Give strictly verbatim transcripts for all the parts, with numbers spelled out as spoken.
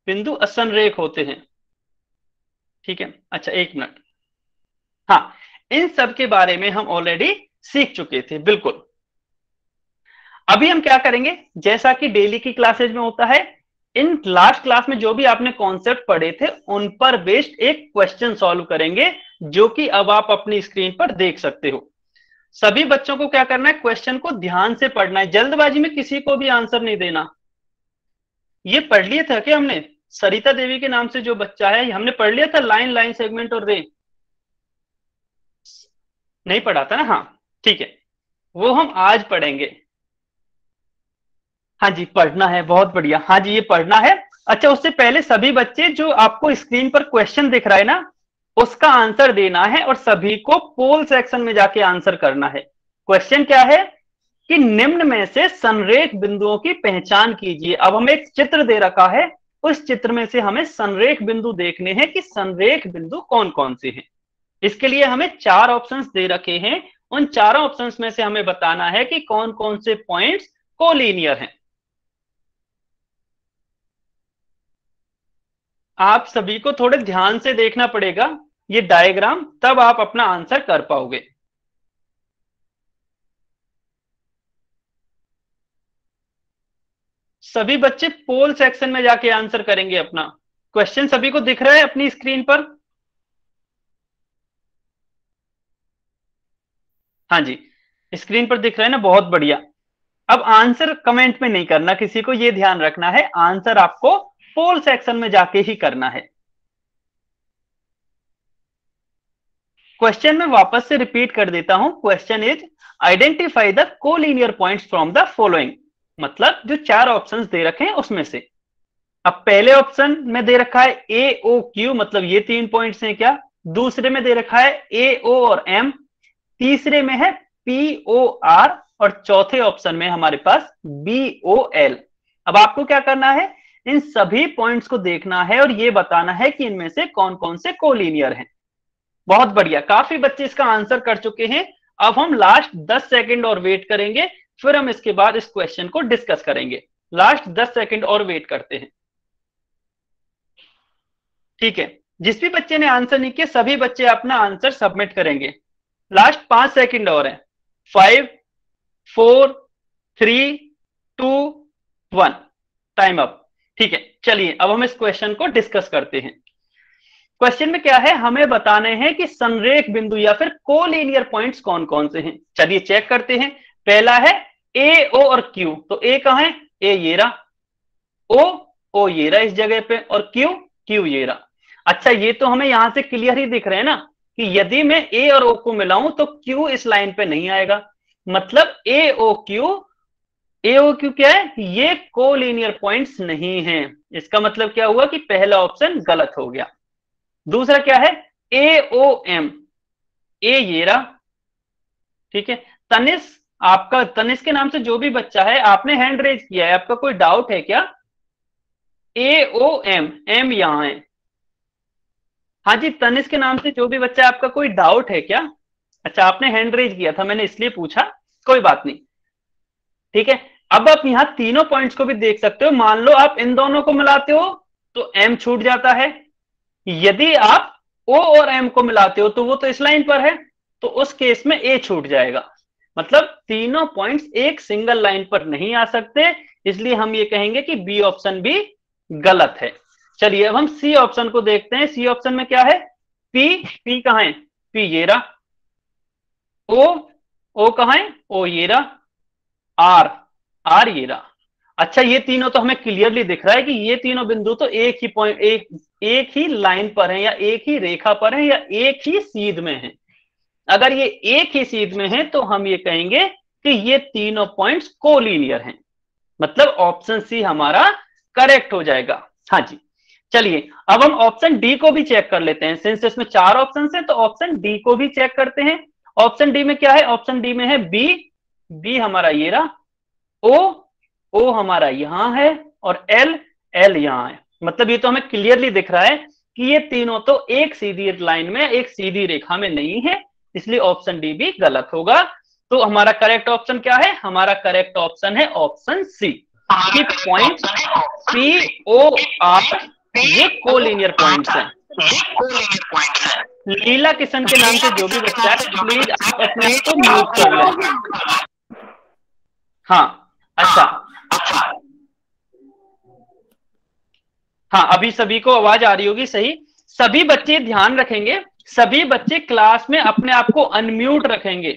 बिंदु असंरेख होते हैं। ठीक है, अच्छा एक मिनट, हाँ, इन सब के बारे में हम ऑलरेडी सीख चुके थे, बिल्कुल। अभी हम क्या करेंगे, जैसा कि डेली की क्लासेज में होता है, इन लास्ट क्लास में जो भी आपने कॉन्सेप्ट पढ़े थे उन पर बेस्ड एक क्वेश्चन सॉल्व करेंगे, जो कि अब आप अपनी स्क्रीन पर देख सकते हो। सभी बच्चों को क्या करना है, क्वेश्चन को ध्यान से पढ़ना है, जल्दबाजी में किसी को भी आंसर नहीं देना। ये पढ़ लिया था क्या हमने, सरिता देवी के नाम से जो बच्चा है, हमने पढ़ लिया था लाइन लाइन सेगमेंट और रे, नहीं पढ़ा था ना? हाँ ठीक है, वो हम आज पढ़ेंगे। हाँ जी पढ़ना है, बहुत बढ़िया, हाँ जी ये पढ़ना है। अच्छा उससे पहले सभी बच्चे, जो आपको स्क्रीन पर क्वेश्चन दिख रहा है ना, उसका आंसर देना है और सभी को पोल सेक्शन में जाके आंसर करना है। क्वेश्चन क्या है कि निम्न में से संरेख बिंदुओं की पहचान कीजिए। अब हमें एक चित्र दे रखा है, उस चित्र में से हमें संरेख बिंदु देखने हैं कि संरेख बिंदु कौन कौन से हैं। इसके लिए हमें चार ऑप्शंस दे रखे हैं, उन चारों ऑप्शंस में से हमें बताना है कि कौन कौन से पॉइंट्स कोलिनियर हैं। आप सभी को थोड़े ध्यान से देखना पड़ेगा ये डायग्राम, तब आप अपना आंसर कर पाओगे। सभी बच्चे पोल सेक्शन में जाके आंसर करेंगे अपना। क्वेश्चन सभी को दिख रहा है अपनी स्क्रीन पर? हाँ जी स्क्रीन पर दिख रहा है ना, बहुत बढ़िया। अब आंसर कमेंट में नहीं करना किसी को, ये ध्यान रखना है, आंसर आपको पोल सेक्शन में जाके ही करना है। क्वेश्चन में वापस से रिपीट कर देता हूं। Question is identify the collinear points from the following, मतलब जो चार ऑप्शंस दे रखे हैं उसमें से। अब पहले ऑप्शन में दे रखा है ए ओ क्यू, मतलब ये तीन पॉइंट्स हैं क्या। दूसरे में दे रखा है ए ओ और एम, तीसरे में है पी ओ आर, और चौथे ऑप्शन में हमारे पास बी ओ एल। अब आपको क्या करना है, इन सभी पॉइंट्स को देखना है और ये बताना है कि इनमें से कौन कौन से कोलिनियर हैं। बहुत बढ़िया, काफी बच्चे इसका आंसर कर चुके हैं। अब हम लास्ट दस सेकंड और वेट करेंगे, फिर हम इसके बाद इस क्वेश्चन को डिस्कस करेंगे। लास्ट दस सेकंड और वेट करते हैं, ठीक है। जिस भी बच्चे ने आंसर नहीं किया, सभी बच्चे अपना आंसर सबमिट करेंगे। लास्ट पांच सेकंड और है। Five, four, three, two, one, time up. ठीक है, चलिए अब हम इस क्वेश्चन को डिस्कस करते हैं। क्वेश्चन में क्या है, हमें बताने हैं कि संरेख बिंदु या फिर कोलिनियर पॉइंट्स कौन कौन से हैं। चलिए चेक करते हैं। पहला है ए ओ और क्यू, तो ए कहां है, ए ये रहा, ओ ओ ये रहा इस जगह पे, और क्यू क्यू ये रहा। अच्छा ये तो हमें यहां से क्लियर ही दिख रहे हैं ना कि यदि मैं ए और ओ को मिलाऊं तो क्यू इस लाइन पे नहीं आएगा, मतलब ए ओ क्यू, ए ओ क्यू क्या है, ये कोलिनियर पॉइंट्स नहीं है। इसका मतलब क्या हुआ कि पहला ऑप्शन गलत हो गया। दूसरा क्या है, ए ओ एम, ए ये रहा, ठीक है। तनिष, आपका तनिष के नाम से जो भी बच्चा है, आपने हैंड रेज किया है, आपका कोई डाउट है क्या? ए ओ एम, एम यहां है। हाँ जी तनिष के नाम से जो भी बच्चा है, आपका कोई डाउट है क्या? अच्छा आपने हैंड रेज किया था, मैंने इसलिए पूछा, कोई बात नहीं, ठीक है। अब आप यहां तीनों पॉइंट्स को भी देख सकते हो। मान लो आप इन दोनों को मिलाते हो तो एम छूट जाता है, यदि आप ओ और एम को मिलाते हो तो वो तो इस लाइन पर है, तो उस केस में ए छूट जाएगा। मतलब तीनों पॉइंट्स एक सिंगल लाइन पर नहीं आ सकते, इसलिए हम ये कहेंगे कि बी ऑप्शन भी गलत है। चलिए अब हम सी ऑप्शन को देखते हैं। सी ऑप्शन में क्या है, पी, पी कहां है, पी ये रहा, ओ ओ कहां है, ओ ये रहा, आर आर ये रहा। अच्छा ये तीनों तो हमें क्लियरली दिख रहा है कि ये तीनों बिंदु तो एक ही पॉइंट, एक एक ही लाइन पर है, या एक ही रेखा पर है, या एक ही सीध में है। अगर ये एक ही सीध में है तो हम ये कहेंगे कि ये तीनों पॉइंट्स कोलिनियर हैं, मतलब ऑप्शन सी हमारा करेक्ट हो जाएगा। हाँ जी चलिए अब हम ऑप्शन डी को भी चेक कर लेते हैं। सिंस इसमें चार ऑप्शन है तो ऑप्शन डी को भी चेक करते हैं। ऑप्शन डी में क्या है, ऑप्शन डी में है बी, बी हमारा ये रहा, ओ ओ हमारा यहां है, और एल एल यहां है। मतलब ये तो हमें क्लियरली दिख रहा है कि ये तीनों तो एक सीधी लाइन में, एक सीधी रेखा में नहीं है, इसलिए ऑप्शन डी भी गलत होगा। तो हमारा करेक्ट ऑप्शन क्या है, हमारा करेक्ट ऑप्शन है ऑप्शन सी। कि पॉइंट पी ओ आर ये कोलिनियर पॉइंट्स हैं। लीला किशन के नाम से जो भी बच्चा है प्लीज आप अपने आप को म्यूट कर लें। हाँ अच्छा, हाँ अभी सभी को आवाज आ रही होगी सही। सभी बच्चे ध्यान रखेंगे, सभी बच्चे क्लास में अपने आप को अनम्यूट रखेंगे,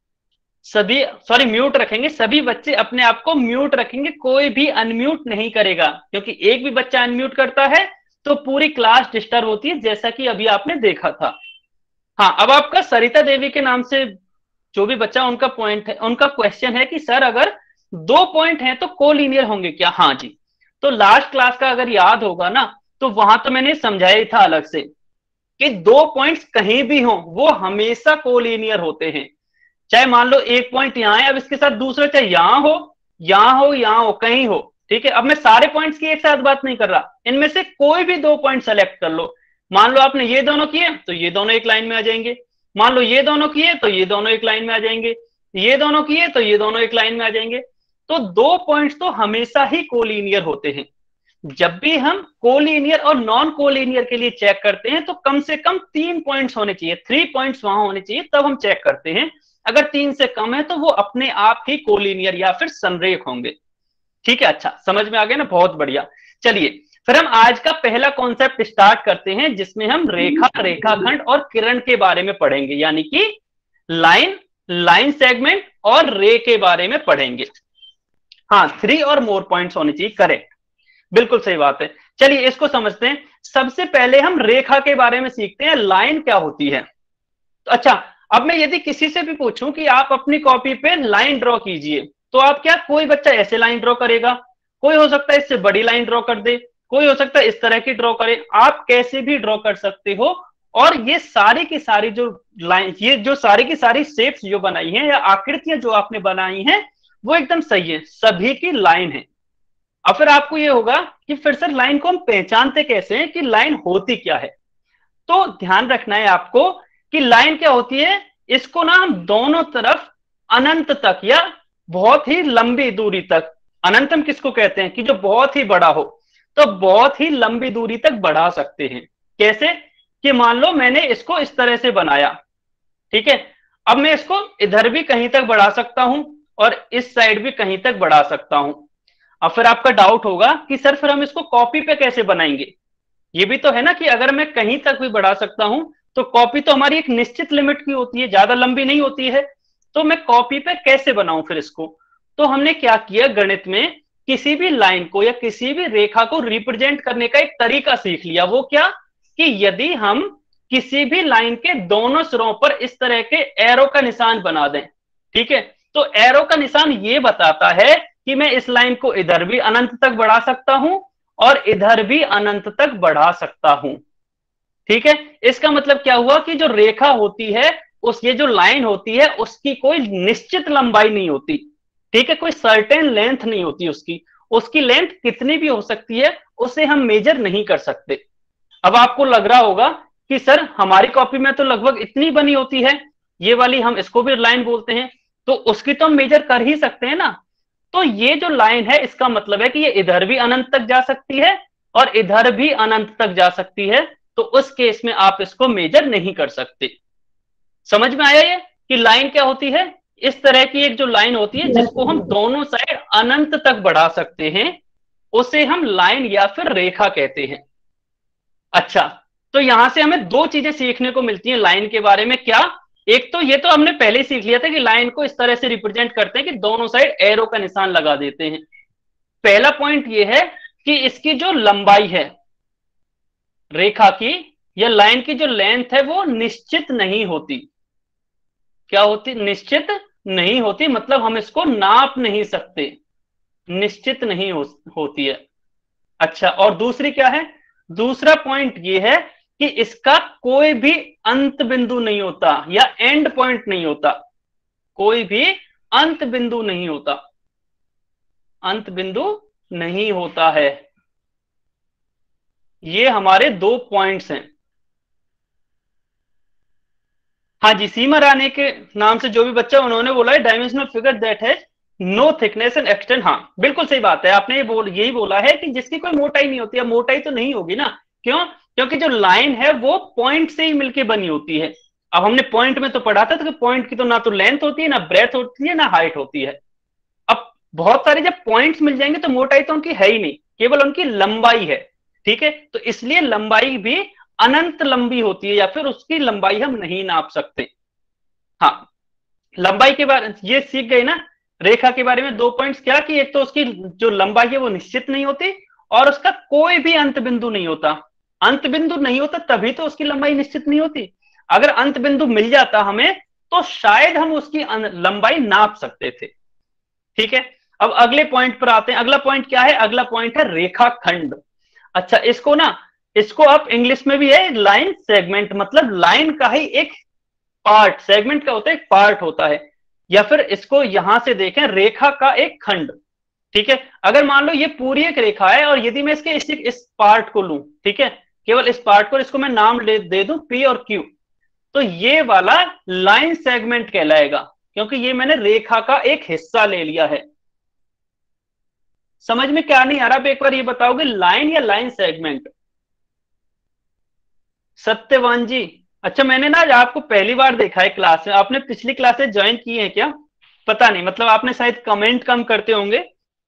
सभी सॉरी म्यूट रखेंगे, सभी बच्चे अपने आप को म्यूट रखेंगे, कोई भी अनम्यूट नहीं करेगा, क्योंकि एक भी बच्चा अनम्यूट करता है तो पूरी क्लास डिस्टर्ब होती है, जैसा कि अभी आपने देखा था। हाँ अब आपका सरिता देवी के नाम से जो भी बच्चा, उनका पॉइंट है, उनका क्वेश्चन है कि सर अगर दो पॉइंट हैं तो कोलिनियर होंगे क्या? हाँ जी, तो लास्ट क्लास का अगर याद होगा ना तो वहां तो मैंने समझाया ही था अलग से कि दो पॉइंट्स कहीं भी हो वो हमेशा कोलिनियर होते हैं। चाहे मान लो एक पॉइंट यहां है, अब इसके साथ दूसरा चाहे यहां हो यहां हो यहां हो कहीं हो, ठीक है। अब मैं सारे पॉइंट्स की एक साथ बात नहीं कर रहा, इनमें से कोई भी दो पॉइंट सेलेक्ट कर लो। मान लो आपने ये दोनों किए तो ये दोनों एक लाइन में आ जाएंगे, मान लो ये दोनों किए तो ये दोनों एक लाइन में आ जाएंगे, ये दोनों किए तो ये दोनों एक लाइन में आ जाएंगे। तो दो पॉइंट्स तो हमेशा ही कोलिनियर होते हैं। जब भी हम कोलिनियर और नॉन कोलिनियर के लिए चेक करते हैं तो कम से कम तीन पॉइंट्स होने चाहिए, थ्री पॉइंट्स वहां होने चाहिए, तब हम चेक करते हैं। अगर तीन से कम है तो वो अपने आप ही कोलिनियर या फिर संरेख होंगे, ठीक है। अच्छा समझ में आ गया ना, बहुत बढ़िया। चलिए फिर हम आज का पहला कॉन्सेप्ट स्टार्ट करते हैं, जिसमें हम रेखा, रेखाखंड और किरण के बारे में पढ़ेंगे, यानी कि लाइन, लाइन सेगमेंट और रे के बारे में पढ़ेंगे। हाँ थ्री और मोर पॉइंट्स होने चाहिए, करेक्ट, बिल्कुल सही बात है। चलिए इसको समझते हैं। सबसे पहले हम रेखा के बारे में सीखते हैं, लाइन क्या होती है। तो अच्छा, अब मैं यदि किसी से भी पूछूं कि आप अपनी कॉपी पे लाइन ड्रॉ कीजिए, तो आप क्या, कोई बच्चा ऐसे लाइन ड्रॉ करेगा, कोई हो सकता है इससे बड़ी लाइन ड्रॉ कर दे, कोई हो सकता है इस तरह की ड्रॉ करे, आप कैसे भी ड्रॉ कर सकते हो। और ये सारी की सारी जो लाइन, ये जो सारी की सारी शेप्स जो बनाई हैं या आकृतियां जो आपने बनाई हैं वो एकदम सही है, सभी की लाइन है। अब फिर आपको ये होगा कि फिर सर लाइन को हम पहचानते कैसे हैं, कि लाइन होती क्या है। तो ध्यान रखना है आपको कि लाइन क्या होती है, इसको ना हम दोनों तरफ अनंत तक या बहुत ही लंबी दूरी तक, अनंतम किसको कहते हैं कि जो बहुत ही बड़ा हो, तो बहुत ही लंबी दूरी तक बढ़ा सकते हैं। कैसे कि मान लो मैंने इसको इस तरह से बनाया, ठीक है, अब मैं इसको इधर भी कहीं तक बढ़ा सकता हूं और इस साइड भी कहीं तक बढ़ा सकता हूं। अब फिर आपका डाउट होगा कि सर फिर हम इसको कॉपी पे कैसे बनाएंगे। ये भी तो है ना कि अगर मैं कहीं तक भी बढ़ा सकता हूं तो कॉपी तो हमारी एक निश्चित लिमिट की होती है, ज्यादा लंबी नहीं होती है, तो मैं कॉपी पे कैसे बनाऊं फिर इसको। तो हमने क्या किया, गणित में किसी भी लाइन को या किसी भी रेखा को रिप्रेजेंट करने का एक तरीका सीख लिया। वो क्या कि यदि हम किसी भी लाइन के दोनों सिरों पर इस तरह के एरो का निशान बना दें, ठीक है, तो एरो का निशान ये बताता है कि मैं इस लाइन को इधर भी अनंत तक बढ़ा सकता हूं और इधर भी अनंत तक बढ़ा सकता हूं, ठीक है। इसका मतलब क्या हुआ कि जो रेखा होती है, उस ये जो लाइन होती है उसकी कोई निश्चित लंबाई नहीं होती, ठीक है, कोई सर्टेन लेंथ नहीं होती उसकी, उसकी लेंथ कितनी भी हो सकती है, उसे हम मेजर नहीं कर सकते। अब आपको लग रहा होगा कि सर हमारी कॉपी में तो लगभग इतनी बनी होती है, ये वाली हम इसको भी लाइन बोलते हैं, तो उसकी तो हम मेजर कर ही सकते हैं ना। तो ये जो लाइन है इसका मतलब है कि ये इधर भी अनंत तक जा सकती है और इधर भी अनंत तक जा सकती है, तो उस केस में आप इसको मेजर नहीं कर सकते। समझ में आया ये कि लाइन क्या होती है, इस तरह की एक जो लाइन होती है जिसको हम दोनों साइड अनंत तक बढ़ा सकते हैं, उसे हम लाइन या फिर रेखा कहते हैं। अच्छा, तो यहां से हमें दो चीजें सीखने को मिलती हैं लाइन के बारे में। क्या, एक तो ये तो हमने पहले ही सीख लिया था कि लाइन को इस तरह से रिप्रेजेंट करते हैं कि दोनों साइड एरो का निशान लगा देते हैं। पहला पॉइंट ये है कि इसकी जो लंबाई है रेखा की या लाइन की जो लेंथ है वो निश्चित नहीं होती। क्या होती, निश्चित नहीं होती, मतलब हम इसको नाप नहीं सकते, निश्चित नहीं हो, होती है। अच्छा, और दूसरी क्या है, दूसरा पॉइंट ये है कि इसका कोई भी अंत बिंदु नहीं होता या एंड पॉइंट नहीं होता, कोई भी अंत बिंदु नहीं होता, अंत बिंदु नहीं होता है। ये हमारे दो पॉइंट्स हैं। हाँ जी, सीमा रानी के नाम से जो भी बच्चा, उन्होंने बोला है डायमेंशनल फिगर दैट है नो थिकनेस एंड एक्सटेंड, हाँ बिल्कुल सही बात है, आपने ये बोल यही बोला है कि जिसकी कोई मोटाई नहीं होती है, मोटाई तो नहीं होगी ना, क्यों? क्योंकि जो लाइन है वो पॉइंट से ही मिलके बनी होती है। अब हमने पॉइंट में तो पढ़ा था कि पॉइंट की तो ना तो लेंथ होती है, ना ब्रेथ होती है, ना हाइट होती है। अब बहुत सारे जब पॉइंट्स मिल जाएंगे तो मोटाई तो उनकी है ही नहीं, केवल उनकी लंबाई है। ठीक है, तो इसलिए लंबाई भी अनंत लंबी होती है, या फिर उसकी लंबाई हम नहीं नाप सकते। हाँ, लंबाई के बारे ये सीख गए ना। रेखा के बारे में दो पॉइंट्स क्या, कि एक तो उसकी जो लंबाई है वो निश्चित नहीं होती, और उसका कोई भी अंत बिंदु नहीं होता। अंत बिंदु नहीं होता तभी तो उसकी लंबाई निश्चित नहीं होती। अगर अंत बिंदु मिल जाता हमें तो शायद हम उसकी लंबाई नाप सकते थे। ठीक है, अब अगले पॉइंट पर आते हैं। अगला पॉइंट क्या है? अगला पॉइंट है रेखाखंड। अच्छा, इसको ना, इसको आप इंग्लिश में भी है लाइन सेगमेंट, मतलब लाइन का ही एक पार्ट, सेगमेंट का होता है एक पार्ट होता है, या फिर इसको यहां से देखें रेखा का एक खंड। ठीक है, अगर मान लो ये पूरी एक रेखा है और यदि मैं इसके इस, इस पार्ट को लूं, ठीक है, केवल इस पार्ट को, इसको मैं नाम दे दूं पी और क्यू, तो ये वाला लाइन सेगमेंट कहलाएगा, क्योंकि ये मैंने रेखा का एक हिस्सा ले लिया है। समझ में क्या नहीं आ रहा? अब एक बार ये बताओगे, लाइन या लाइन सेगमेंट? सत्यवान जी, अच्छा मैंने ना आपको पहली बार देखा है क्लास में, आपने पिछली क्लासेस ज्वाइन की है क्या? पता नहीं, मतलब आपने शायद कमेंट कम करते होंगे।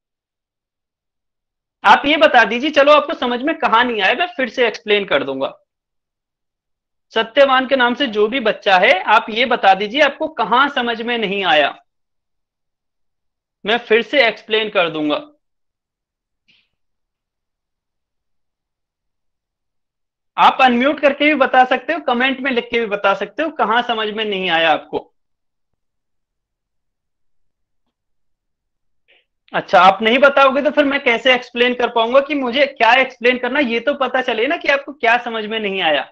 आप ये बता दीजिए, चलो आपको समझ में कहां नहीं आया मैं फिर से एक्सप्लेन कर दूंगा। सत्यवान के नाम से जो भी बच्चा है, आप ये बता दीजिए आपको कहां समझ में नहीं आया, मैं फिर से एक्सप्लेन कर दूंगा। आप अनम्यूट करके भी बता सकते हो, कमेंट में लिख के भी बता सकते हो कहां समझ में नहीं आया आपको। अच्छा, आप नहीं बताओगे तो फिर मैं कैसे एक्सप्लेन कर पाऊंगा कि मुझे क्या एक्सप्लेन करना, ये तो पता चले ना कि आपको क्या समझ में नहीं आया।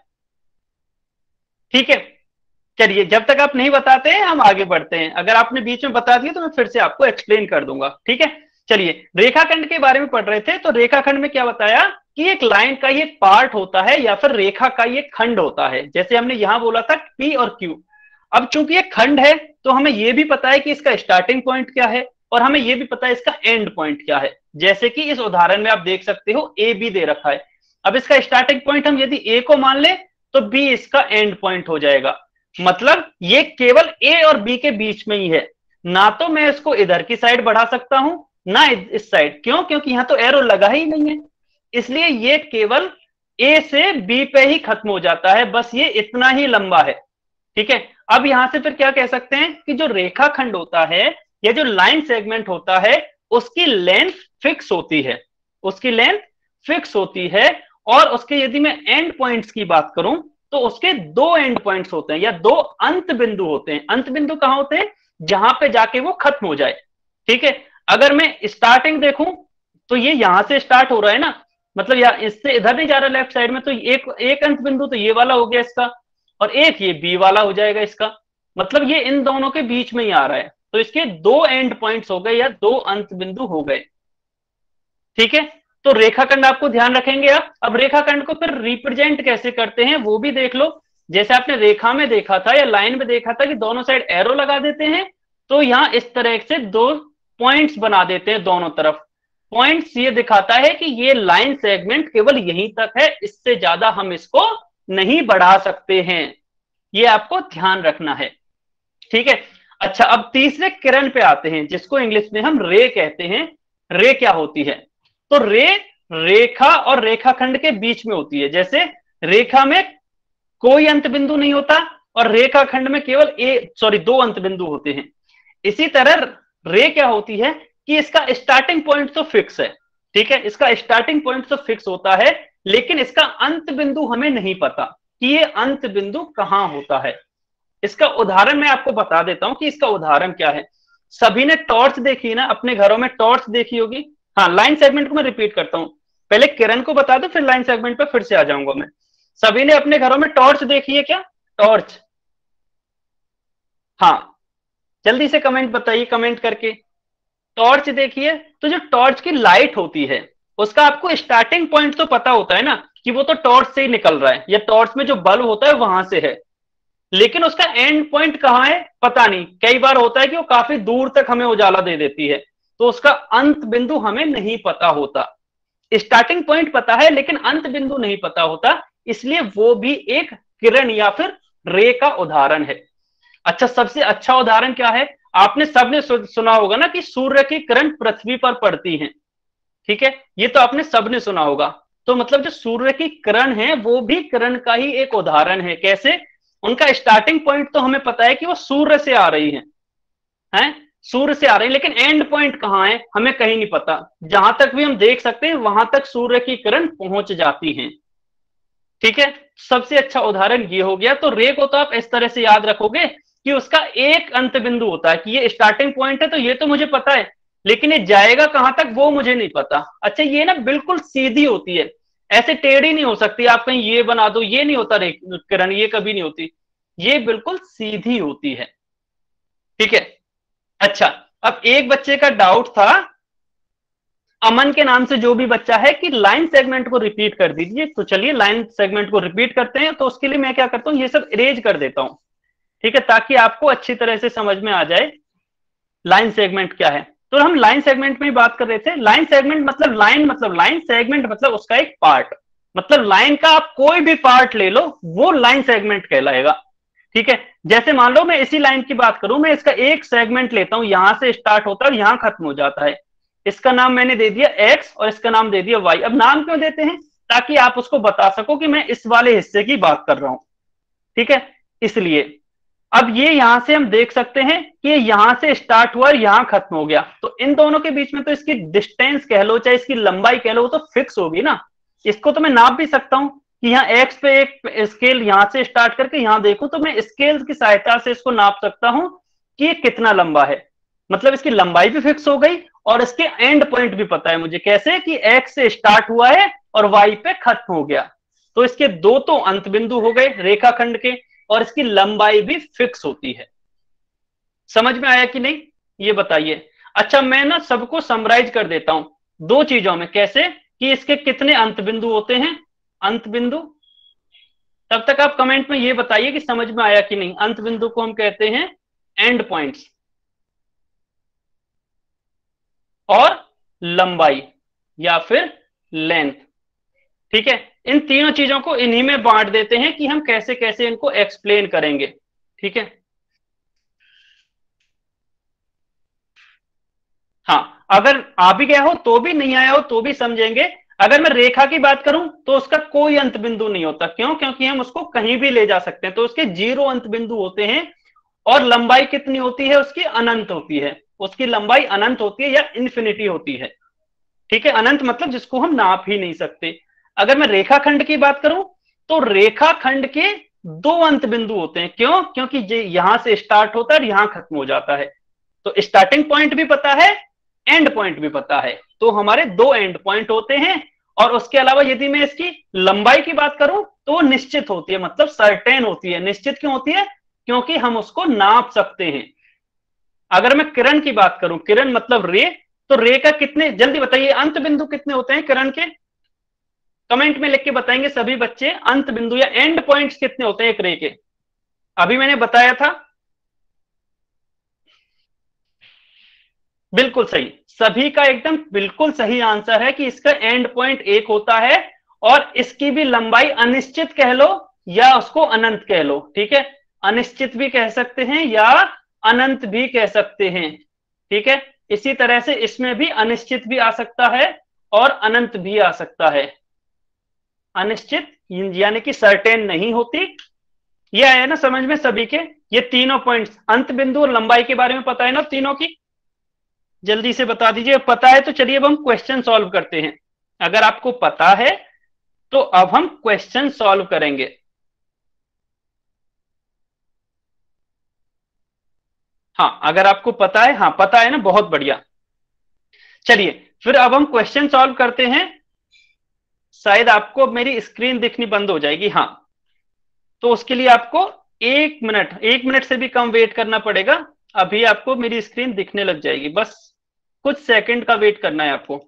ठीक है, चलिए, जब तक आप नहीं बताते हैं हम आगे बढ़ते हैं। अगर आपने बीच में बता दिया तो मैं फिर से आपको एक्सप्लेन कर दूंगा। ठीक है, चलिए, रेखाखंड के बारे में पढ़ रहे थे, तो रेखाखंड में क्या बताया कि एक लाइन का ये पार्ट होता है या फिर रेखा का ये खंड होता है। जैसे हमने यहां बोला था पी और क्यू। अब चूंकि ये खंड है तो हमें यह भी पता है कि इसका स्टार्टिंग पॉइंट क्या है, और हमें यह भी पता है इसका एंड पॉइंट क्या है। जैसे कि इस उदाहरण में आप देख सकते हो ए बी दे रखा है। अब इसका स्टार्टिंग पॉइंट हम यदि ए को मान ले तो बी इसका एंड पॉइंट हो जाएगा। मतलब ये केवल ए और बी के बीच में ही है, ना तो मैं इसको इधर की साइड बढ़ा सकता हूं ना इस साइड। क्यों? क्योंकि यहां तो एरो लगा ही नहीं है, इसलिए ये केवल ए से बी पे ही खत्म हो जाता है, बस ये इतना ही लंबा है। ठीक है, अब यहां से फिर क्या कह सकते हैं कि जो रेखाखंड होता है या जो लाइन सेगमेंट होता है उसकी लेंथ फिक्स होती है, उसकी लेंथ फिक्स होती है। और उसके यदि मैं एंड पॉइंट्स की बात करूं तो उसके दो एंड पॉइंट्स होते हैं या दो अंत बिंदु होते हैं। अंत बिंदु कहां होते हैं? जहां पे जाके वो खत्म हो जाए। ठीक है, अगर मैं स्टार्टिंग देखूं तो ये यहां से स्टार्ट हो रहा है ना, मतलब या इससे इधर नहीं जा रहा लेफ्ट साइड में, तो एक एक अंत बिंदु तो ये वाला हो गया इसका, और एक ये बी वाला हो जाएगा इसका। मतलब ये इन दोनों के बीच में ही आ रहा है, तो इसके दो एंड पॉइंट्स हो गए या दो अंत बिंदु हो गए। ठीक है, तो रेखाखंड आपको ध्यान रखेंगे आप। अब रेखाखंड को फिर रिप्रेजेंट कैसे करते हैं वो भी देख लो। जैसे आपने रेखा में देखा था या लाइन में देखा था कि दोनों साइड एरो लगा देते हैं, तो यहां इस तरह से दो पॉइंट्स बना देते हैं दोनों तरफ। पॉइंट्स ये दिखाता है कि ये लाइन सेगमेंट केवल यहीं तक है, इससे ज्यादा हम इसको नहीं बढ़ा सकते हैं, ये आपको ध्यान रखना है। ठीक है, अच्छा, अब तीसरे किरण पे आते हैं जिसको इंग्लिश में हम रे कहते हैं। रे क्या होती है? तो रे रेखा और रेखाखंड के बीच में होती है। जैसे रेखा में कोई अंत बिंदु नहीं होता और रेखाखंड में केवल ए सॉरी दो अंत बिंदु होते हैं। इसी तरह रे क्या होती है कि इसका स्टार्टिंग पॉइंट तो फिक्स है। ठीक है, इसका स्टार्टिंग पॉइंट तो फिक्स होता है, लेकिन इसका अंत बिंदु हमें नहीं पता कि ये अंत बिंदु कहां होता है। इसका उदाहरण मैं आपको बता देता हूं कि इसका उदाहरण क्या है। सभी ने टॉर्च देखी ना, अपने घरों में टॉर्च देखी होगी। हाँ, लाइन सेगमेंट को मैं रिपीट करता हूं, पहले किरण को बता दो फिर लाइन सेगमेंट पे फिर से आ जाऊंगा मैं। सभी ने अपने घरों में टॉर्च देखी है क्या? टॉर्च, हाँ, जल्दी से कमेंट बताइए, कमेंट करके। टॉर्च देखिए, तो जो टॉर्च की लाइट होती है उसका आपको स्टार्टिंग पॉइंट तो पता होता है ना कि वो तो टॉर्च से ही निकल रहा है, या टॉर्च में जो बल्ब होता है वहां से है। लेकिन उसका एंड पॉइंट कहां है पता नहीं। कई बार होता है कि वो काफी दूर तक हमें उजाला दे देती है, तो उसका अंत बिंदु हमें नहीं पता होता। स्टार्टिंग पॉइंट पता है लेकिन अंत बिंदु नहीं पता होता, इसलिए वो भी एक किरण या फिर रे का उदाहरण है। अच्छा, सबसे अच्छा उदाहरण क्या है? आपने सबने सुना होगा ना कि सूर्य की किरण पृथ्वी पर पड़ती हैं, ठीक है, ये तो आपने सबने सुना होगा। तो मतलब जो सूर्य की किरण है वो भी किरण का ही एक उदाहरण है। कैसे? उनका स्टार्टिंग पॉइंट तो हमें पता है कि वो सूर्य से आ रही है, हैं, सूर्य से आ रही है, लेकिन एंड पॉइंट कहां है हमें कहीं नहीं पता। जहां तक भी हम देख सकते हैं वहां तक सूर्य की किरण पहुंच जाती है, ठीक है। सबसे अच्छा उदाहरण ये हो गया। तो रे को तो आप इस तरह से याद रखोगे कि उसका एक अंत बिंदु होता है, कि ये स्टार्टिंग पॉइंट है तो ये तो मुझे पता है, लेकिन ये जाएगा कहां तक वो मुझे नहीं पता। अच्छा, ये ना बिल्कुल सीधी होती है, ऐसे टेढ़ी नहीं हो सकती। आप कहीं ये बना दो, ये नहीं होता रे किरण, ये कभी नहीं होती, ये बिल्कुल सीधी होती है, ठीक है। अच्छा, अब एक बच्चे का डाउट था, अमन के नाम से जो भी बच्चा है, कि लाइन सेगमेंट को रिपीट कर दीजिए। तो चलिए लाइन सेगमेंट को रिपीट करते हैं। तो उसके लिए मैं क्या करता हूं, ये सब इरेज कर देता हूं, ठीक है, ताकि आपको अच्छी तरह से समझ में आ जाए लाइन सेगमेंट क्या है। तो हम लाइन सेगमेंट में ही बात कर रहे थे। लाइन सेगमेंट मतलब लाइन मतलब लाइन, सेगमेंट मतलब उसका एक पार्ट, मतलब लाइन का आप कोई भी पार्ट ले लो वो लाइन सेगमेंट कहलाएगा, ठीक है। जैसे मान लो मैं इसी लाइन की बात करूं, मैं इसका एक सेगमेंट लेता हूं, यहां से स्टार्ट होता है और यहां खत्म हो जाता है। इसका नाम मैंने दे दिया एक्स और इसका नाम दे दिया वाई। अब नाम क्यों देते हैं? ताकि आप उसको बता सको कि मैं इस वाले हिस्से की बात कर रहा हूं, ठीक है, इसलिए। अब ये यहां से हम देख सकते हैं कि यहां से स्टार्ट हुआ और यहां खत्म हो गया, तो इन दोनों के बीच में तो इसकी डिस्टेंस कह लो चाहे इसकी लंबाई कह लो, वो तो फिक्स होगी ना। इसको तो मैं नाप भी सकता हूं कि यहाँ एक्स पे एक स्केल यहां से स्टार्ट करके यहां देखूं, तो मैं स्केल की सहायता से इसको नाप सकता हूं कि ये कितना लंबा है। मतलब इसकी लंबाई भी फिक्स हो गई और इसके एंड पॉइंट भी पता है मुझे। कैसे? कि एक्स से स्टार्ट हुआ है और वाई पे खत्म हो गया। तो इसके दो तो अंत बिंदु हो गए रेखाखंड के, और इसकी लंबाई भी फिक्स होती है। समझ में आया कि नहीं, ये बताइए। अच्छा, मैं ना सबको समराइज कर देता हूं दो चीजों में। कैसे? कि इसके कितने अंत बिंदु होते हैं, अंत बिंदु। तब तक आप कमेंट में ये बताइए कि समझ में आया कि नहीं। अंत बिंदु को हम कहते हैं एंड पॉइंट्स, और लंबाई या फिर लेंथ, ठीक है। इन तीनों चीजों को इन्हीं में बांट देते हैं कि हम कैसे कैसे इनको एक्सप्लेन करेंगे, ठीक है। हाँ, अगर आ भी गया हो तो भी, नहीं आया हो तो भी समझेंगे। अगर मैं रेखा की बात करूं तो उसका कोई अंत बिंदु नहीं होता। क्यों? क्योंकि हम उसको कहीं भी ले जा सकते हैं, तो उसके जीरो अंत बिंदु होते हैं। और लंबाई कितनी होती है उसकी? अनंत होती है। उसकी लंबाई अनंत होती है या इन्फिनिटी होती है, ठीक है। अनंत मतलब जिसको हम नाप ही नहीं सकते। अगर मैं रेखाखंड की बात करूं तो रेखाखंड के दो अंत बिंदु होते हैं। क्यों? क्योंकि ये यहां से स्टार्ट होता है और यहां खत्म हो जाता है। तो स्टार्टिंग पॉइंट भी पता है, एंड पॉइंट भी पता है, तो हमारे दो एंड पॉइंट होते हैं। और उसके अलावा यदि मैं इसकी लंबाई की बात करूं तो वो निश्चित होती है, मतलब सर्टेन होती है। निश्चित क्यों होती है? क्योंकि हम उसको नाप सकते हैं। अगर मैं किरण की बात करूं, किरण मतलब रे, तो रे का कितने, जल्दी बताइए, अंत बिंदु कितने होते हैं किरण के? कमेंट में लिख के बताएंगे सभी बच्चे, अंत बिंदु या एंड पॉइंट्स कितने होते हैं एक रे के? अभी मैंने बताया था, बिल्कुल सही। सभी का एकदम बिल्कुल सही आंसर है कि इसका एंड पॉइंट एक होता है, और इसकी भी लंबाई अनिश्चित कह लो या उसको अनंत कह लो, ठीक है। अनिश्चित भी कह सकते हैं या अनंत भी कह सकते हैं, ठीक है। इसी तरह से इसमें भी अनिश्चित भी आ सकता है और अनंत भी आ सकता है। अनिश्चित यानी कि सर्टेन नहीं होती। ये आया ना समझ में सभी के? ये तीनों पॉइंट्स, अंत बिंदु और लंबाई के बारे में पता है ना तीनों की? जल्दी से बता दीजिए। पता है तो चलिए अब हम क्वेश्चन सॉल्व करते हैं। अगर आपको पता है तो अब हम क्वेश्चन सॉल्व करेंगे। हाँ, अगर आपको पता है, हाँ पता है ना, बहुत बढ़िया। चलिए फिर अब हम क्वेश्चन सॉल्व करते हैं। शायद आपको मेरी स्क्रीन दिखनी बंद हो जाएगी, हाँ। तो उसके लिए आपको एक मिनट, एक मिनट से भी कम वेट करना पड़ेगा। अभी आपको मेरी स्क्रीन दिखने लग जाएगी, बस कुछ सेकंड का वेट करना है आपको।